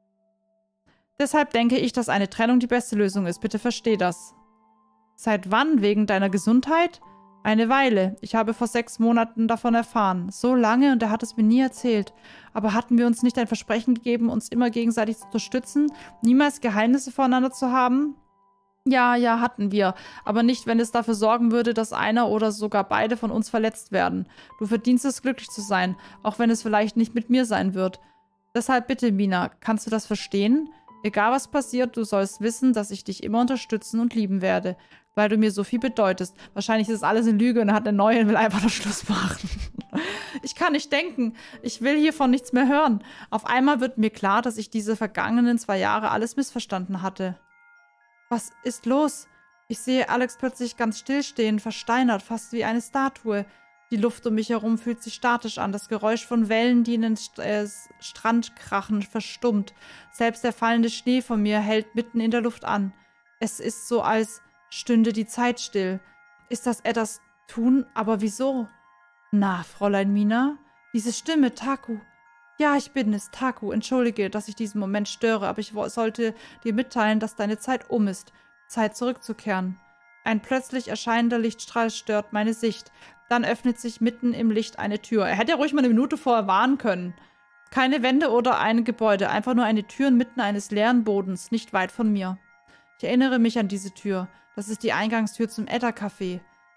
Deshalb denke ich, dass eine Trennung die beste Lösung ist. Bitte versteh das. Seit wann? Wegen deiner Gesundheit? Eine Weile. Ich habe vor sechs Monaten davon erfahren. So lange und er hat es mir nie erzählt. Aber hatten wir uns nicht ein Versprechen gegeben, uns immer gegenseitig zu unterstützen, niemals Geheimnisse voneinander zu haben? Ja, ja, hatten wir. Aber nicht, wenn es dafür sorgen würde, dass einer oder sogar beide von uns verletzt werden. Du verdienst es, glücklich zu sein, auch wenn es vielleicht nicht mit mir sein wird. Deshalb bitte, Mina, kannst du das verstehen? Egal was passiert, du sollst wissen, dass ich dich immer unterstützen und lieben werde, weil du mir so viel bedeutest. Wahrscheinlich ist alles eine Lüge und er hat eine neue und will einfach nur Schluss machen. Ich kann nicht denken. Ich will hiervon nichts mehr hören. Auf einmal wird mir klar, dass ich diese vergangenen zwei Jahre alles missverstanden hatte. Was ist los? Ich sehe Alex plötzlich ganz stillstehen, versteinert, fast wie eine Statue. Die Luft um mich herum fühlt sich statisch an. Das Geräusch von Wellen, die in den St äh, Strand krachen, verstummt. Selbst der fallende Schnee von mir hält mitten in der Luft an. Es ist so, als stünde die Zeit still. Ist das etwas tun? Aber wieso? Na, Fräulein Mina? Diese Stimme, Taku. Ja, ich bin es, Taku. Entschuldige, dass ich diesen Moment störe, aber ich sollte dir mitteilen, dass deine Zeit um ist. Zeit zurückzukehren. Ein plötzlich erscheinender Lichtstrahl stört meine Sicht. Dann öffnet sich mitten im Licht eine Tür. Er hätte ja ruhig mal eine Minute vorher warnen können. Keine Wände oder ein Gebäude, einfach nur eine Tür inmitten eines leeren Bodens, nicht weit von mir. Ich erinnere mich an diese Tür. Das ist die Eingangstür zum Edda-Café.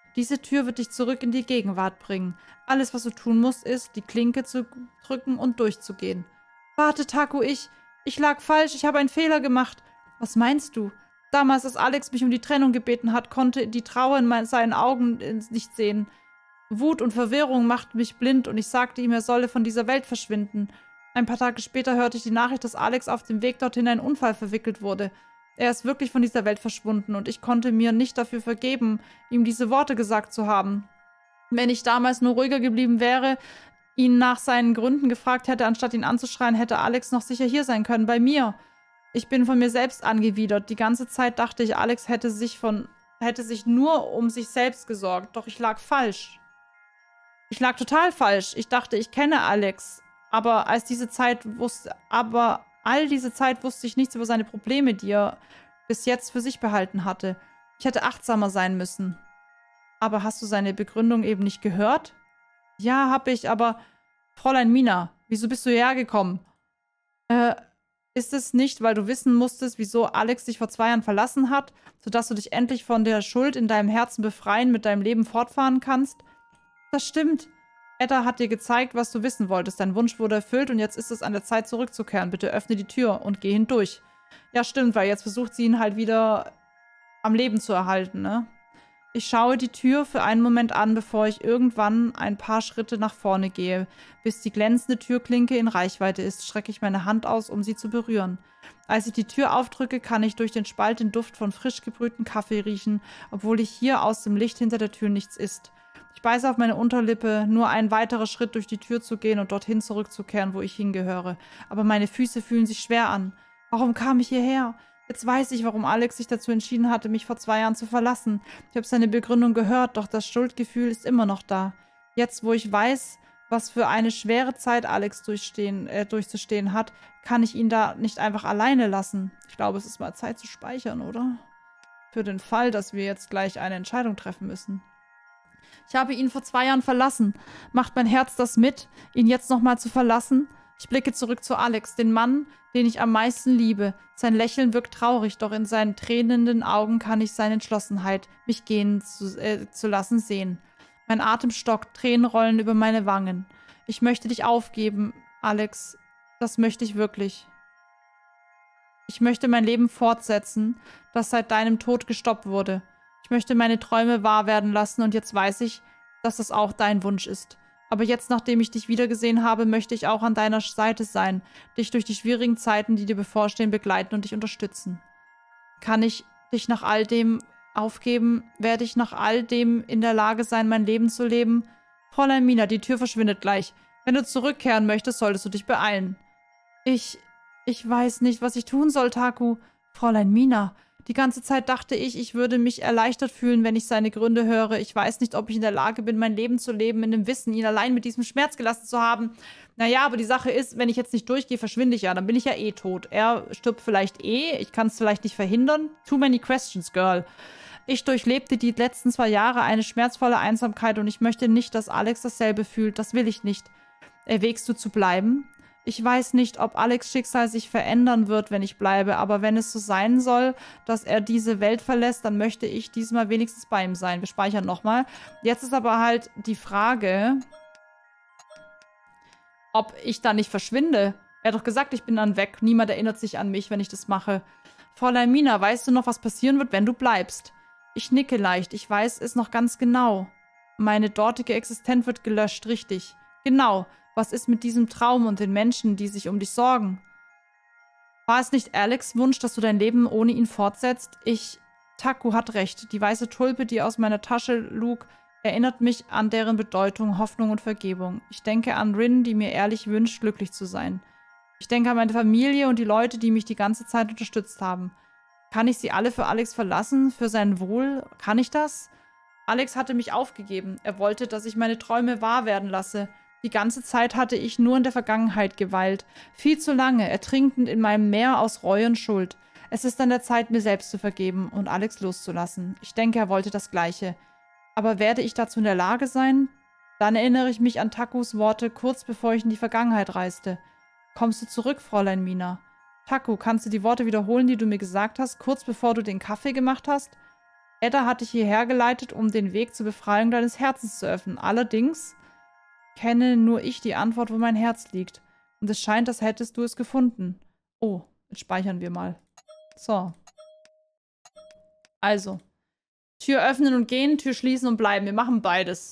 Diese Tür wird dich zurück in die Gegenwart bringen. Alles, was du tun musst, ist, die Klinke zu drücken und durchzugehen. Warte, Taku, ich... Ich lag falsch, ich habe einen Fehler gemacht. Was meinst du? Damals, als Alex mich um die Trennung gebeten hat, konnte die Trauer in seinen Augen nicht sehen. Wut und Verwirrung machten mich blind und ich sagte ihm, er solle von dieser Welt verschwinden. Ein paar Tage später hörte ich die Nachricht, dass Alex auf dem Weg dorthin in einen Unfall verwickelt wurde. Er ist wirklich von dieser Welt verschwunden und ich konnte mir nicht dafür vergeben, ihm diese Worte gesagt zu haben. Wenn ich damals nur ruhiger geblieben wäre, ihn nach seinen Gründen gefragt hätte, anstatt ihn anzuschreien, hätte Alex noch sicher hier sein können, bei mir. Ich bin von mir selbst angewidert. Die ganze Zeit dachte ich, Alex hätte sich von, hätte sich nur um sich selbst gesorgt. Doch ich lag falsch. Ich lag total falsch. Ich dachte, ich kenne Alex. Aber als diese Zeit wusste, aber all diese Zeit wusste ich nichts über seine Probleme, die er bis jetzt für sich behalten hatte. Ich hätte achtsamer sein müssen. Aber hast du seine Begründung eben nicht gehört? Ja, hab ich, aber Fräulein Mina, wieso bist du hierher gekommen? Äh, ist es nicht, weil du wissen musstest, wieso Alex dich vor zwei Jahren verlassen hat, sodass du dich endlich von der Schuld in deinem Herzen befreien, mit deinem Leben fortfahren kannst? Das stimmt. Edda hat dir gezeigt, was du wissen wolltest. Dein Wunsch wurde erfüllt und jetzt ist es an der Zeit zurückzukehren. Bitte öffne die Tür und geh hindurch. Ja, stimmt, weil jetzt versucht sie ihn halt wieder am Leben zu erhalten, ne? Ich schaue die Tür für einen Moment an, bevor ich irgendwann ein paar Schritte nach vorne gehe. Bis die glänzende Türklinke in Reichweite ist, strecke ich meine Hand aus, um sie zu berühren. Als ich die Tür aufdrücke, kann ich durch den Spalt den Duft von frisch gebrühtem Kaffee riechen, obwohl ich hier aus dem Licht hinter der Tür nichts ist. Ich beiße auf meine Unterlippe, nur ein weiterer Schritt durch die Tür zu gehen und dorthin zurückzukehren, wo ich hingehöre. Aber meine Füße fühlen sich schwer an. Warum kam ich hierher? Jetzt weiß ich, warum Alex sich dazu entschieden hatte, mich vor zwei Jahren zu verlassen. Ich habe seine Begründung gehört, doch das Schuldgefühl ist immer noch da. Jetzt, wo ich weiß, was für eine schwere Zeit Alex durchstehen, äh, durchzustehen hat, kann ich ihn da nicht einfach alleine lassen. Ich glaube, es ist mal Zeit zu speichern, oder? Für den Fall, dass wir jetzt gleich eine Entscheidung treffen müssen. Ich habe ihn vor zwei Jahren verlassen. Macht mein Herz das mit, ihn jetzt nochmal zu verlassen? Ich blicke zurück zu Alex, den Mann, den ich am meisten liebe. Sein Lächeln wirkt traurig, doch in seinen tränenden Augen kann ich seine Entschlossenheit, mich gehen zu, äh, zu lassen, sehen. Mein Atem stockt, Tränen rollen über meine Wangen. Ich möchte dich aufgeben, Alex. Das möchte ich wirklich. Ich möchte mein Leben fortsetzen, das seit deinem Tod gestoppt wurde. Ich möchte meine Träume wahr werden lassen und jetzt weiß ich, dass das auch dein Wunsch ist. Aber jetzt, nachdem ich dich wiedergesehen habe, möchte ich auch an deiner Seite sein, dich durch die schwierigen Zeiten, die dir bevorstehen, begleiten und dich unterstützen. Kann ich dich nach all dem aufgeben? Werde ich nach all dem in der Lage sein, mein Leben zu leben? Fräulein Mina, die Tür verschwindet gleich. Wenn du zurückkehren möchtest, solltest du dich beeilen. Ich, ich weiß nicht, was ich tun soll, Taku. Fräulein Mina, die ganze Zeit dachte ich, ich würde mich erleichtert fühlen, wenn ich seine Gründe höre. Ich weiß nicht, ob ich in der Lage bin, mein Leben zu leben, in dem Wissen, ihn allein mit diesem Schmerz gelassen zu haben. Naja, aber die Sache ist, wenn ich jetzt nicht durchgehe, verschwinde ich ja. Dann bin ich ja eh tot. Er stirbt vielleicht eh. Ich kann es vielleicht nicht verhindern. Too many questions, girl. Ich durchlebte die letzten zwei Jahre eine schmerzvolle Einsamkeit und ich möchte nicht, dass Alex dasselbe fühlt. Das will ich nicht. Erwägst du zu bleiben? Ich weiß nicht, ob Alex' Schicksal sich verändern wird, wenn ich bleibe, aber wenn es so sein soll, dass er diese Welt verlässt, dann möchte ich diesmal wenigstens bei ihm sein. Wir speichern nochmal. Jetzt ist aber halt die Frage, ob ich da nicht verschwinde. Er hat doch gesagt, ich bin dann weg. Niemand erinnert sich an mich, wenn ich das mache. Fräulein Mina, weißt du noch, was passieren wird, wenn du bleibst? Ich nicke leicht. Ich weiß es noch ganz genau. Meine dortige Existenz wird gelöscht, richtig. Genau. Was ist mit diesem Traum und den Menschen, die sich um dich sorgen? War es nicht Alex' Wunsch, dass du dein Leben ohne ihn fortsetzt? Ich... Taku hat recht. Die weiße Tulpe, die aus meiner Tasche lug, erinnert mich an deren Bedeutung, Hoffnung und Vergebung. Ich denke an Rin, die mir ehrlich wünscht, glücklich zu sein. Ich denke an meine Familie und die Leute, die mich die ganze Zeit unterstützt haben. Kann ich sie alle für Alex verlassen? Für sein Wohl? Kann ich das? Alex hatte mich aufgegeben. Er wollte, dass ich meine Träume wahr werden lasse. Die ganze Zeit hatte ich nur in der Vergangenheit geweilt. Viel zu lange, ertrinkend in meinem Meer aus Reue und Schuld. Es ist an der Zeit, mir selbst zu vergeben und Alex loszulassen. Ich denke, er wollte das Gleiche. Aber werde ich dazu in der Lage sein? Dann erinnere ich mich an Takus Worte, kurz bevor ich in die Vergangenheit reiste. Kommst du zurück, Fräulein Mina? Taku, kannst du die Worte wiederholen, die du mir gesagt hast, kurz bevor du den Kaffee gemacht hast? Ada hat dich hierher geleitet, um den Weg zur Befreiung deines Herzens zu öffnen. Allerdings kenne nur ich die Antwort, wo mein Herz liegt. Und es scheint, als hättest du es gefunden. Oh, jetzt speichern wir mal. So. Also. Tür öffnen und gehen, Tür schließen und bleiben. Wir machen beides.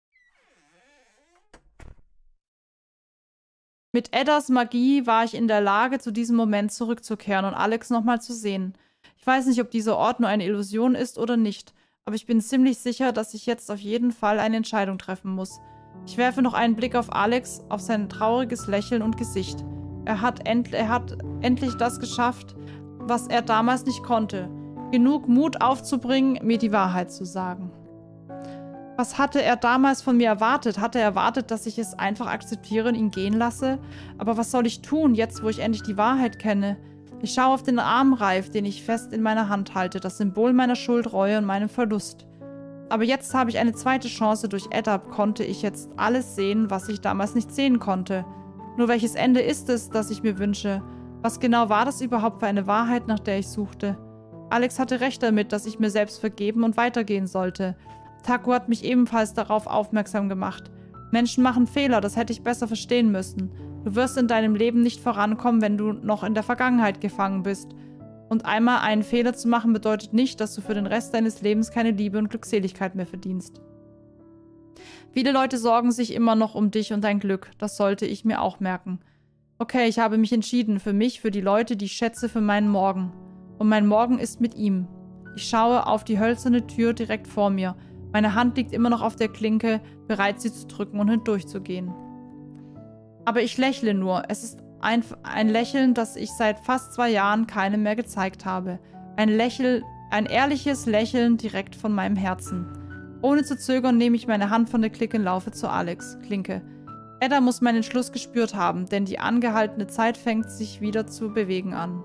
Mit Edas Magie war ich in der Lage, zu diesem Moment zurückzukehren und Alex nochmal zu sehen. Ich weiß nicht, ob dieser Ort nur eine Illusion ist oder nicht, aber ich bin ziemlich sicher, dass ich jetzt auf jeden Fall eine Entscheidung treffen muss. Ich werfe noch einen Blick auf Alex, auf sein trauriges Lächeln und Gesicht. Er hat, end er hat endlich das geschafft, was er damals nicht konnte. Genug Mut aufzubringen, mir die Wahrheit zu sagen. Was hatte er damals von mir erwartet? Hatte er erwartet, dass ich es einfach akzeptiere und ihn gehen lasse? Aber was soll ich tun, jetzt wo ich endlich die Wahrheit kenne? Ich schaue auf den Armreif, den ich fest in meiner Hand halte, das Symbol meiner Schuld, Reue und meinem Verlust. Aber jetzt habe ich eine zweite Chance. Durch Ada konnte ich jetzt alles sehen, was ich damals nicht sehen konnte. Nur welches Ende ist es, das ich mir wünsche? Was genau war das überhaupt für eine Wahrheit, nach der ich suchte? Alex hatte recht damit, dass ich mir selbst vergeben und weitergehen sollte. Taku hat mich ebenfalls darauf aufmerksam gemacht. Menschen machen Fehler, das hätte ich besser verstehen müssen. Du wirst in deinem Leben nicht vorankommen, wenn du noch in der Vergangenheit gefangen bist. Und einmal einen Fehler zu machen, bedeutet nicht, dass du für den Rest deines Lebens keine Liebe und Glückseligkeit mehr verdienst. Viele Leute sorgen sich immer noch um dich und dein Glück. Das sollte ich mir auch merken. Okay, ich habe mich entschieden. Für mich, für die Leute, die ich schätze, für meinen Morgen. Und mein Morgen ist mit ihm. Ich schaue auf die hölzerne Tür direkt vor mir. Meine Hand liegt immer noch auf der Klinke, bereit sie zu drücken und hindurchzugehen. Aber ich lächle nur. Es ist ein, ein Lächeln, das ich seit fast zwei Jahren keinem mehr gezeigt habe. Ein Lächeln, ein ehrliches Lächeln direkt von meinem Herzen. Ohne zu zögern nehme ich meine Hand von der Klinke und laufe zu Alex. Klinke. Ada muss meinen Entschluss gespürt haben, denn die angehaltene Zeit fängt sich wieder zu bewegen an.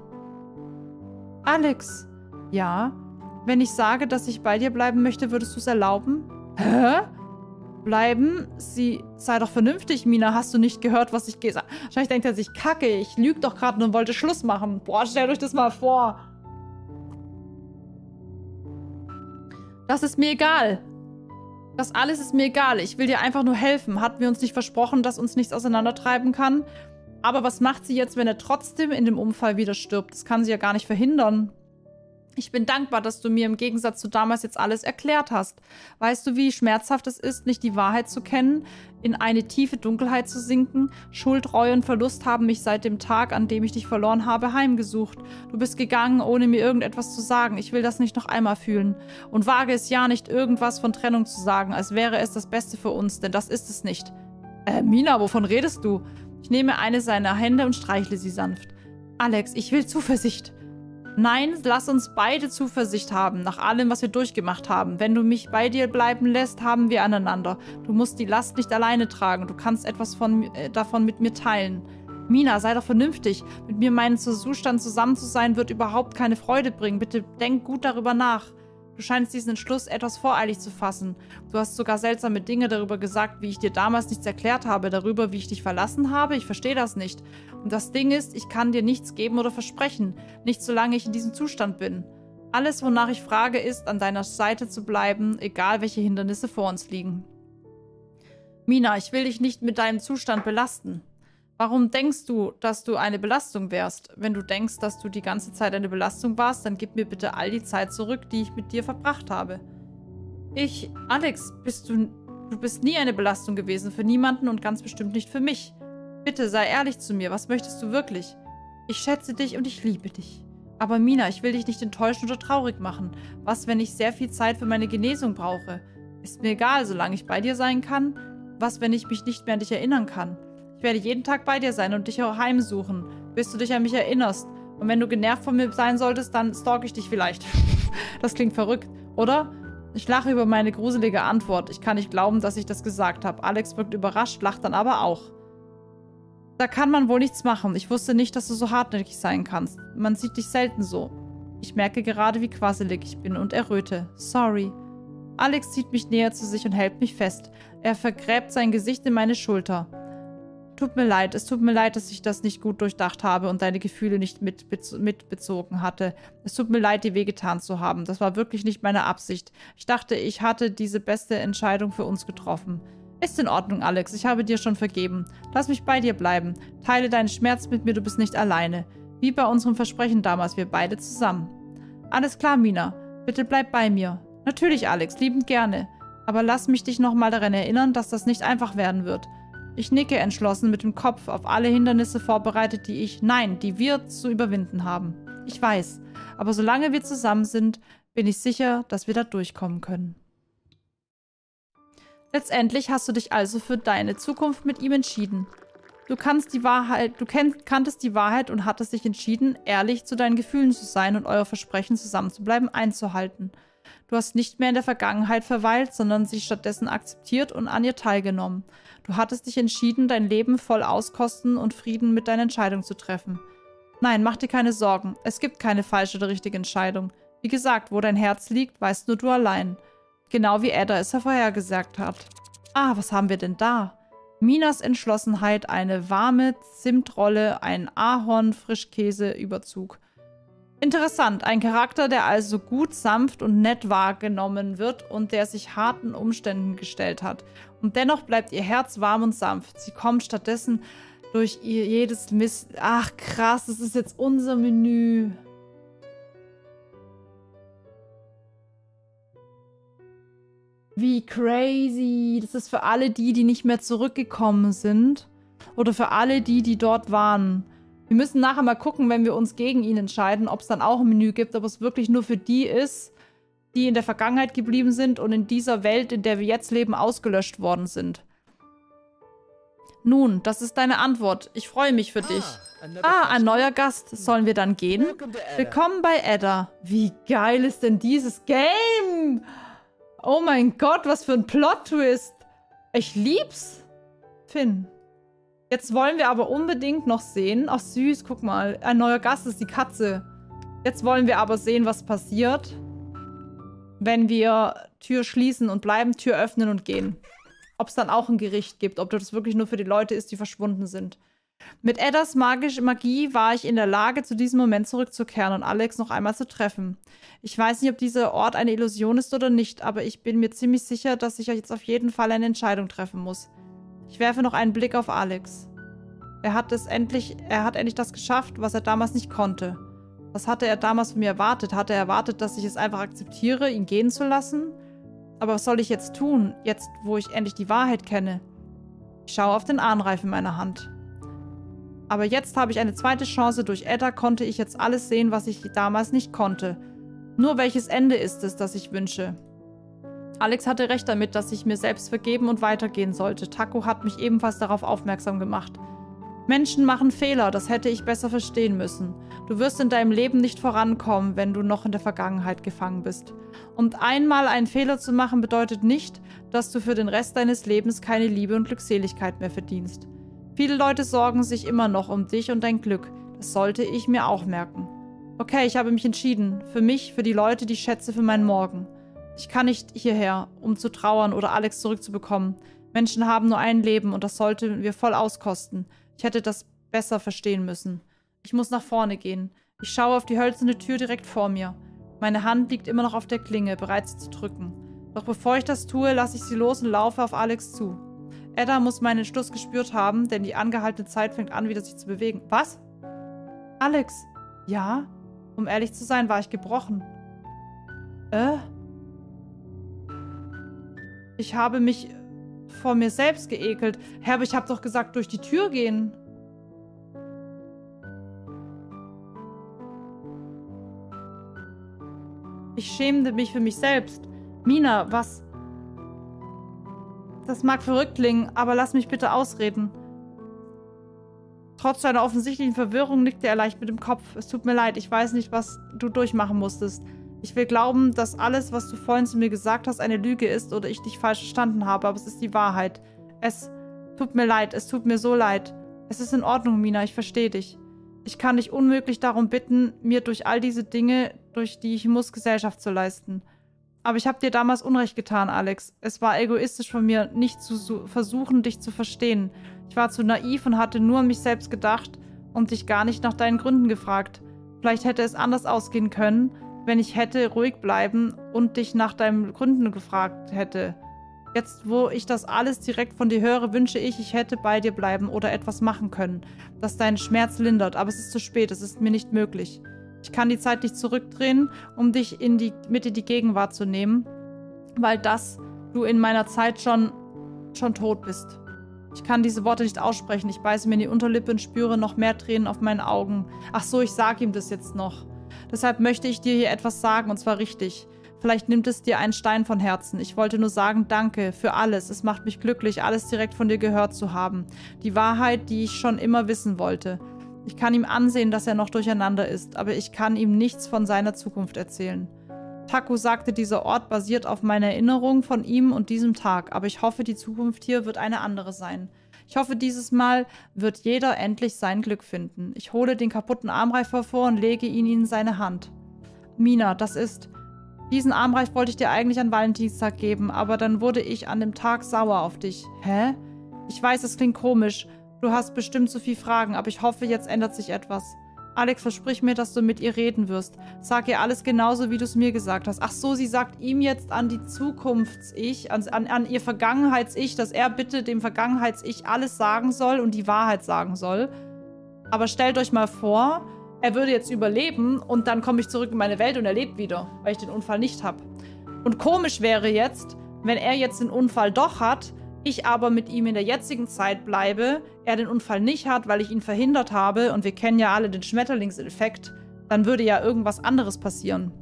Alex. Ja? Wenn ich sage, dass ich bei dir bleiben möchte, würdest du es erlauben? Hä? Bleiben? Sie, sei doch vernünftig, Mina. Hast du nicht gehört, was ich gesagt habe? Wahrscheinlich denkt er sich, kacke, ich lüge doch gerade nur und wollte Schluss machen. Boah, stellt euch das mal vor. Das ist mir egal. Das alles ist mir egal. Ich will dir einfach nur helfen. Hatten wir uns nicht versprochen, dass uns nichts auseinandertreiben kann? Aber was macht sie jetzt, wenn er trotzdem in dem Unfall wieder stirbt? Das kann sie ja gar nicht verhindern. Ich bin dankbar, dass du mir im Gegensatz zu damals jetzt alles erklärt hast. Weißt du, wie schmerzhaft es ist, nicht die Wahrheit zu kennen, in eine tiefe Dunkelheit zu sinken? Schuld, Reue und Verlust haben mich seit dem Tag, an dem ich dich verloren habe, heimgesucht. Du bist gegangen, ohne mir irgendetwas zu sagen. Ich will das nicht noch einmal fühlen. Und wage es ja nicht, irgendwas von Trennung zu sagen, als wäre es das Beste für uns, denn das ist es nicht. Äh, Mina, wovon redest du? Ich nehme eine seiner Hände und streichle sie sanft. Alex, ich will Zuversicht. Nein, lass uns beide Zuversicht haben, nach allem, was wir durchgemacht haben. Wenn du mich bei dir bleiben lässt, haben wir aneinander. Du musst die Last nicht alleine tragen. Du kannst etwas von, äh, davon mit mir teilen. Mina, sei doch vernünftig. Mit mir meinen Zustand zusammen zu sein, wird überhaupt keine Freude bringen. Bitte denk gut darüber nach. Du scheinst diesen Entschluss etwas voreilig zu fassen. Du hast sogar seltsame Dinge darüber gesagt, wie ich dir damals nichts erklärt habe, darüber, wie ich dich verlassen habe. Ich verstehe das nicht. Und das Ding ist, ich kann dir nichts geben oder versprechen. Nicht solange ich in diesem Zustand bin. Alles, wonach ich frage, ist, an deiner Seite zu bleiben, egal welche Hindernisse vor uns liegen. Mina, ich will dich nicht mit deinem Zustand belasten. Warum denkst du, dass du eine Belastung wärst? Wenn du denkst, dass du die ganze Zeit eine Belastung warst, dann gib mir bitte all die Zeit zurück, die ich mit dir verbracht habe. Ich, Alex, bist du, du bist nie eine Belastung gewesen für niemanden und ganz bestimmt nicht für mich. Bitte, sei ehrlich zu mir. Was möchtest du wirklich? Ich schätze dich und ich liebe dich. Aber Mina, ich will dich nicht enttäuschen oder traurig machen. Was, wenn ich sehr viel Zeit für meine Genesung brauche? Ist mir egal, solange ich bei dir sein kann. Was, wenn ich mich nicht mehr an dich erinnern kann? Ich werde jeden Tag bei dir sein und dich auch heimsuchen, bis du dich an mich erinnerst. Und wenn du genervt von mir sein solltest, dann stalk ich dich vielleicht. Das klingt verrückt, oder? Ich lache über meine gruselige Antwort. Ich kann nicht glauben, dass ich das gesagt habe. Alex wirkt überrascht, lacht dann aber auch. Da kann man wohl nichts machen. Ich wusste nicht, dass du so hartnäckig sein kannst. Man sieht dich selten so. Ich merke gerade, wie quasselig ich bin und erröte. Sorry. Alex zieht mich näher zu sich und hält mich fest. Er vergräbt sein Gesicht in meine Schulter. tut mir leid. Es tut mir leid, dass ich das nicht gut durchdacht habe und deine Gefühle nicht mitbezogen mit hatte. Es tut mir leid, dir wehgetan zu haben. Das war wirklich nicht meine Absicht. Ich dachte, ich hatte diese beste Entscheidung für uns getroffen. Ist in Ordnung, Alex. Ich habe dir schon vergeben. Lass mich bei dir bleiben. Teile deinen Schmerz mit mir, du bist nicht alleine. Wie bei unserem Versprechen damals, wir beide zusammen. Alles klar, Mina. Bitte bleib bei mir. Natürlich, Alex, liebend gerne. Aber lass mich dich nochmal daran erinnern, dass das nicht einfach werden wird. Ich nicke entschlossen mit dem Kopf auf alle Hindernisse vorbereitet, die ich, nein, die wir zu überwinden haben. Ich weiß, aber solange wir zusammen sind, bin ich sicher, dass wir da durchkommen können. Letztendlich hast du dich also für deine Zukunft mit ihm entschieden. Du kannst die Wahrheit, du kenn, kanntest die Wahrheit und hattest dich entschieden, ehrlich zu deinen Gefühlen zu sein und eure Versprechen zusammenzubleiben einzuhalten. Du hast nicht mehr in der Vergangenheit verweilt, sondern sie stattdessen akzeptiert und an ihr teilgenommen. Du hattest dich entschieden, dein Leben voll auskosten und Frieden mit deiner Entscheidung zu treffen. Nein, mach dir keine Sorgen. Es gibt keine falsche oder richtige Entscheidung. Wie gesagt, wo dein Herz liegt, weißt nur du allein. Genau wie Ada es vorhergesagt hat. Ah, was haben wir denn da? Minas Entschlossenheit, eine warme Zimtrolle, ein Ahorn-Frischkäse-Überzug. Interessant, ein Charakter, der also gut, sanft und nett wahrgenommen wird und der sich harten Umständen gestellt hat. Und dennoch bleibt ihr Herz warm und sanft. Sie kommt stattdessen durch ihr jedes Mist... Ach krass, das ist jetzt unser Menü. Wie crazy. Das ist für alle die, die nicht mehr zurückgekommen sind. Oder für alle die, die dort waren. Wir müssen nachher mal gucken, wenn wir uns gegen ihn entscheiden, ob es dann auch ein Menü gibt, ob es wirklich nur für die ist, die in der Vergangenheit geblieben sind und in dieser Welt, in der wir jetzt leben, ausgelöscht worden sind. Nun, das ist deine Antwort. Ich freue mich für dich. Ah, ein neuer Gast. Sollen wir dann gehen? Willkommen bei Ada. Wie geil ist denn dieses Game? Oh mein Gott, was für ein Plot-Twist. Ich lieb's. Finn. Jetzt wollen wir aber unbedingt noch sehen. Ach süß, guck mal. Ein neuer Gast ist die Katze. Jetzt wollen wir aber sehen, was passiert, wenn wir Tür schließen und bleiben, Tür öffnen und gehen. Ob es dann auch ein Gericht gibt. Ob das wirklich nur für die Leute ist, die verschwunden sind. Mit Edas magische Magie war ich in der Lage, zu diesem Moment zurückzukehren und Alex noch einmal zu treffen. Ich weiß nicht, ob dieser Ort eine Illusion ist oder nicht, aber ich bin mir ziemlich sicher, dass ich jetzt auf jeden Fall eine Entscheidung treffen muss. Ich werfe noch einen Blick auf Alex. Er hat es endlich, er hat endlich das geschafft, was er damals nicht konnte. Was hatte er damals von mir erwartet? Hatte er erwartet, dass ich es einfach akzeptiere, ihn gehen zu lassen? Aber was soll ich jetzt tun, jetzt wo ich endlich die Wahrheit kenne? Ich schaue auf den Ahnreif in meiner Hand. Aber jetzt habe ich eine zweite Chance. Durch Ada konnte ich jetzt alles sehen, was ich damals nicht konnte. Nur welches Ende ist es, das ich wünsche? Alex hatte recht damit, dass ich mir selbst vergeben und weitergehen sollte. Taco hat mich ebenfalls darauf aufmerksam gemacht. Menschen machen Fehler, das hätte ich besser verstehen müssen. Du wirst in deinem Leben nicht vorankommen, wenn du noch in der Vergangenheit gefangen bist. Und einmal einen Fehler zu machen, bedeutet nicht, dass du für den Rest deines Lebens keine Liebe und Glückseligkeit mehr verdienst. Viele Leute sorgen sich immer noch um dich und dein Glück. Das sollte ich mir auch merken. Okay, ich habe mich entschieden. Für mich, für die Leute, die ich schätze, für meinen Morgen. Ich kann nicht hierher, um zu trauern oder Alex zurückzubekommen. Menschen haben nur ein Leben und das sollten wir voll auskosten. Ich hätte das besser verstehen müssen. Ich muss nach vorne gehen. Ich schaue auf die hölzerne Tür direkt vor mir. Meine Hand liegt immer noch auf der Klinge, bereit sie zu drücken. Doch bevor ich das tue, lasse ich sie los und laufe auf Alex zu. Ada muss meinen Entschluss gespürt haben, denn die angehaltene Zeit fängt an, wieder sich zu bewegen. Was? Alex? Ja? Um ehrlich zu sein, war ich gebrochen. Äh? Ich habe mich vor mir selbst geekelt. Herr, aber ich habe doch gesagt, durch die Tür gehen. Ich schämte mich für mich selbst. Mina, was? Das mag verrückt klingen, aber lass mich bitte ausreden. Trotz seiner offensichtlichen Verwirrung nickte er leicht mit dem Kopf. Es tut mir leid, ich weiß nicht, was du durchmachen musstest. Ich will glauben, dass alles, was du vorhin zu mir gesagt hast, eine Lüge ist oder ich dich falsch verstanden habe, aber es ist die Wahrheit. Es tut mir leid, es tut mir so leid. Es ist in Ordnung, Mina, ich verstehe dich. Ich kann dich unmöglich darum bitten, mir durch all diese Dinge, durch die ich muss, Gesellschaft zu leisten. Aber ich habe dir damals Unrecht getan, Alex. Es war egoistisch von mir, nicht zu versuchen, dich zu verstehen. Ich war zu naiv und hatte nur an mich selbst gedacht und dich gar nicht nach deinen Gründen gefragt. Vielleicht hätte es anders ausgehen können, wenn ich hätte ruhig bleiben und dich nach deinen Gründen gefragt hätte. Jetzt, wo ich das alles direkt von dir höre, wünsche ich, ich hätte bei dir bleiben oder etwas machen können, das deinen Schmerz lindert. Aber es ist zu spät, es ist mir nicht möglich. Ich kann die Zeit nicht zurückdrehen, um dich in die, mit in die Gegenwart zu nehmen, weil das du in meiner Zeit schon, schon tot bist. Ich kann diese Worte nicht aussprechen. Ich beiße mir in die Unterlippe und spüre noch mehr Tränen auf meinen Augen. Ach so, ich sage ihm das jetzt noch. Deshalb möchte ich dir hier etwas sagen, und zwar richtig. Vielleicht nimmt es dir einen Stein von Herzen. Ich wollte nur sagen, danke für alles. Es macht mich glücklich, alles direkt von dir gehört zu haben. Die Wahrheit, die ich schon immer wissen wollte. Ich kann ihm ansehen, dass er noch durcheinander ist, aber ich kann ihm nichts von seiner Zukunft erzählen. Taku sagte, dieser Ort basiert auf meiner Erinnerung von ihm und diesem Tag, aber ich hoffe, die Zukunft hier wird eine andere sein. Ich hoffe, dieses Mal wird jeder endlich sein Glück finden. Ich hole den kaputten Armreif hervor und lege ihn in seine Hand. Mina, das ist... Diesen Armreif wollte ich dir eigentlich an Valentinstag geben, aber dann wurde ich an dem Tag sauer auf dich. Hä? Ich weiß, es klingt komisch. Du hast bestimmt zu viele Fragen, aber ich hoffe, jetzt ändert sich etwas. Alex, versprich mir, dass du mit ihr reden wirst. Sag ihr alles genauso, wie du es mir gesagt hast. Ach so, sie sagt ihm jetzt an die Zukunfts-Ich, an, an, an ihr Vergangenheits-Ich, dass er bitte dem Vergangenheits-Ich alles sagen soll und die Wahrheit sagen soll. Aber stellt euch mal vor, er würde jetzt überleben und dann komme ich zurück in meine Welt und er lebt wieder, weil ich den Unfall nicht habe. Und komisch wäre jetzt, wenn er jetzt den Unfall doch hat, ich aber mit ihm in der jetzigen Zeit bleibe, er den Unfall nicht hat, weil ich ihn verhindert habe und wir kennen ja alle den Schmetterlingseffekt, dann würde ja irgendwas anderes passieren.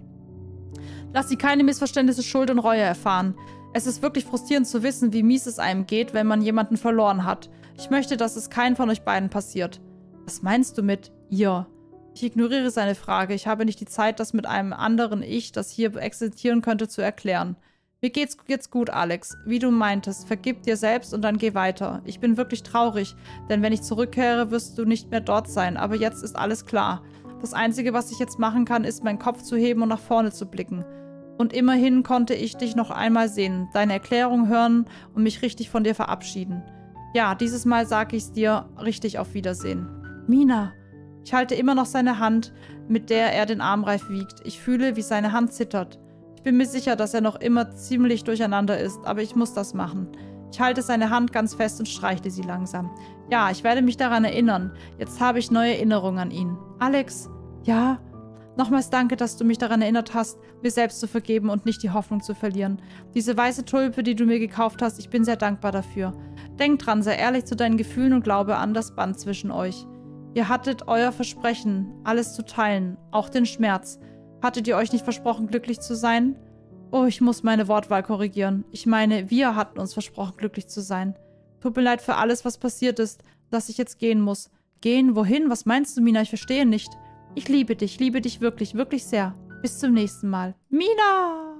Lass sie keine Missverständnisse, Schuld und Reue erfahren. Es ist wirklich frustrierend zu wissen, wie mies es einem geht, wenn man jemanden verloren hat. Ich möchte, dass es keinen von euch beiden passiert. Was meinst du mit ihr? Ich ignoriere seine Frage. Ich habe nicht die Zeit, das mit einem anderen Ich, das hier existieren könnte, zu erklären. Mir geht's jetzt gut, Alex. Wie du meintest, vergib dir selbst und dann geh weiter. Ich bin wirklich traurig, denn wenn ich zurückkehre, wirst du nicht mehr dort sein. Aber jetzt ist alles klar. Das Einzige, was ich jetzt machen kann, ist, meinen Kopf zu heben und nach vorne zu blicken. Und immerhin konnte ich dich noch einmal sehen, deine Erklärung hören und mich richtig von dir verabschieden. Ja, dieses Mal sage ich's dir, richtig auf Wiedersehen. Mina! Ich halte immer noch seine Hand, mit der er den Armreif wiegt. Ich fühle, wie seine Hand zittert. Ich bin mir sicher, dass er noch immer ziemlich durcheinander ist, aber ich muss das machen. Ich halte seine Hand ganz fest und streichle sie langsam. Ja, ich werde mich daran erinnern. Jetzt habe ich neue Erinnerungen an ihn. Alex? Ja? Nochmals danke, dass du mich daran erinnert hast, mir selbst zu vergeben und nicht die Hoffnung zu verlieren. Diese weiße Tulpe, die du mir gekauft hast, ich bin sehr dankbar dafür. Denk dran, sei ehrlich zu deinen Gefühlen und glaube an das Band zwischen euch. Ihr hattet euer Versprechen, alles zu teilen, auch den Schmerz. Hattet ihr euch nicht versprochen, glücklich zu sein? Oh, ich muss meine Wortwahl korrigieren. Ich meine, wir hatten uns versprochen, glücklich zu sein. Tut mir leid für alles, was passiert ist, dass ich jetzt gehen muss. Gehen? Wohin? Was meinst du, Mina? Ich verstehe nicht. Ich liebe dich, liebe dich wirklich, wirklich sehr. Bis zum nächsten Mal. Mina!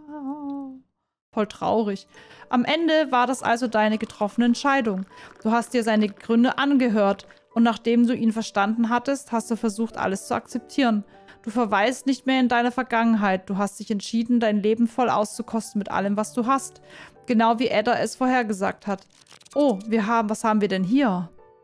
Voll traurig. Am Ende war das also deine getroffene Entscheidung. Du hast dir seine Gründe angehört. Und nachdem du ihn verstanden hattest, hast du versucht, alles zu akzeptieren. Du verweilst nicht mehr in deiner Vergangenheit. Du hast dich entschieden, dein Leben voll auszukosten mit allem, was du hast. Genau wie Edda es vorhergesagt hat. Oh, wir haben, was haben wir denn hier?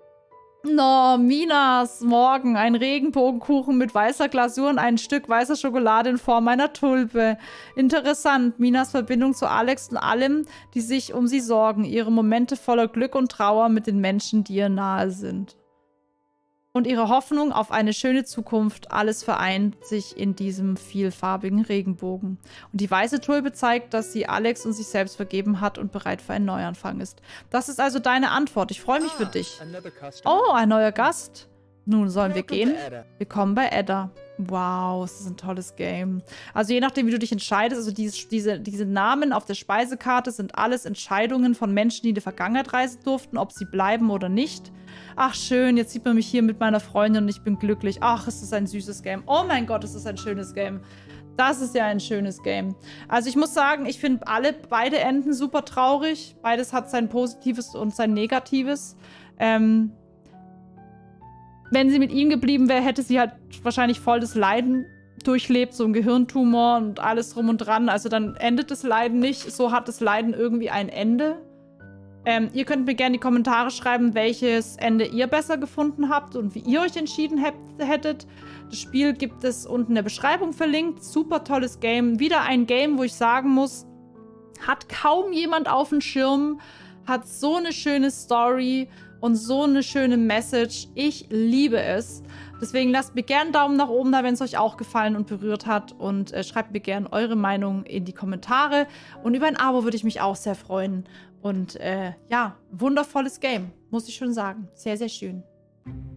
No, Minas Morgen. Ein Regenbogenkuchen mit weißer Glasur und ein Stück weißer Schokolade in Form einer Tulpe. Interessant. Minas Verbindung zu Alex und allem, die sich um sie sorgen. Ihre Momente voller Glück und Trauer mit den Menschen, die ihr nahe sind. Und ihre Hoffnung auf eine schöne Zukunft, alles vereint sich in diesem vielfarbigen Regenbogen. Und die weiße Tulpe zeigt, dass sie Alex und sich selbst vergeben hat und bereit für einen Neuanfang ist. Das ist also deine Antwort. Ich freue mich für dich. Oh, ein neuer Gast. Nun sollen wir gehen. Willkommen bei Edda. Wow, es ist ein tolles Game. Also je nachdem, wie du dich entscheidest, also diese, diese, diese Namen auf der Speisekarte sind alles Entscheidungen von Menschen, die in die Vergangenheit reisen durften, ob sie bleiben oder nicht. Ach schön, jetzt sieht man mich hier mit meiner Freundin und ich bin glücklich. Ach, es ist ein süßes Game. Oh mein Gott, es ist ein schönes Game. Das ist ja ein schönes Game. Also ich muss sagen, ich finde alle, beide Enden super traurig. Beides hat sein Positives und sein Negatives. Ähm... Wenn sie mit ihm geblieben wäre, hätte sie halt wahrscheinlich voll das Leiden durchlebt, so ein Gehirntumor und alles drum und dran. Also dann endet das Leiden nicht. So hat das Leiden irgendwie ein Ende. Ähm, ihr könnt mir gerne in die Kommentare schreiben, welches Ende ihr besser gefunden habt und wie ihr euch entschieden hättet. Das Spiel gibt es unten in der Beschreibung verlinkt. Super tolles Game. Wieder ein Game, wo ich sagen muss, hat kaum jemand auf dem Schirm, hat so eine schöne Story und so eine schöne Message. Ich liebe es. Deswegen lasst mir gerne einen Daumen nach oben da, wenn es euch auch gefallen und berührt hat. Und äh, schreibt mir gerne eure Meinung in die Kommentare. Und über ein Abo würde ich mich auch sehr freuen. Und äh, ja, wundervolles Game, muss ich schon sagen. Sehr, sehr schön.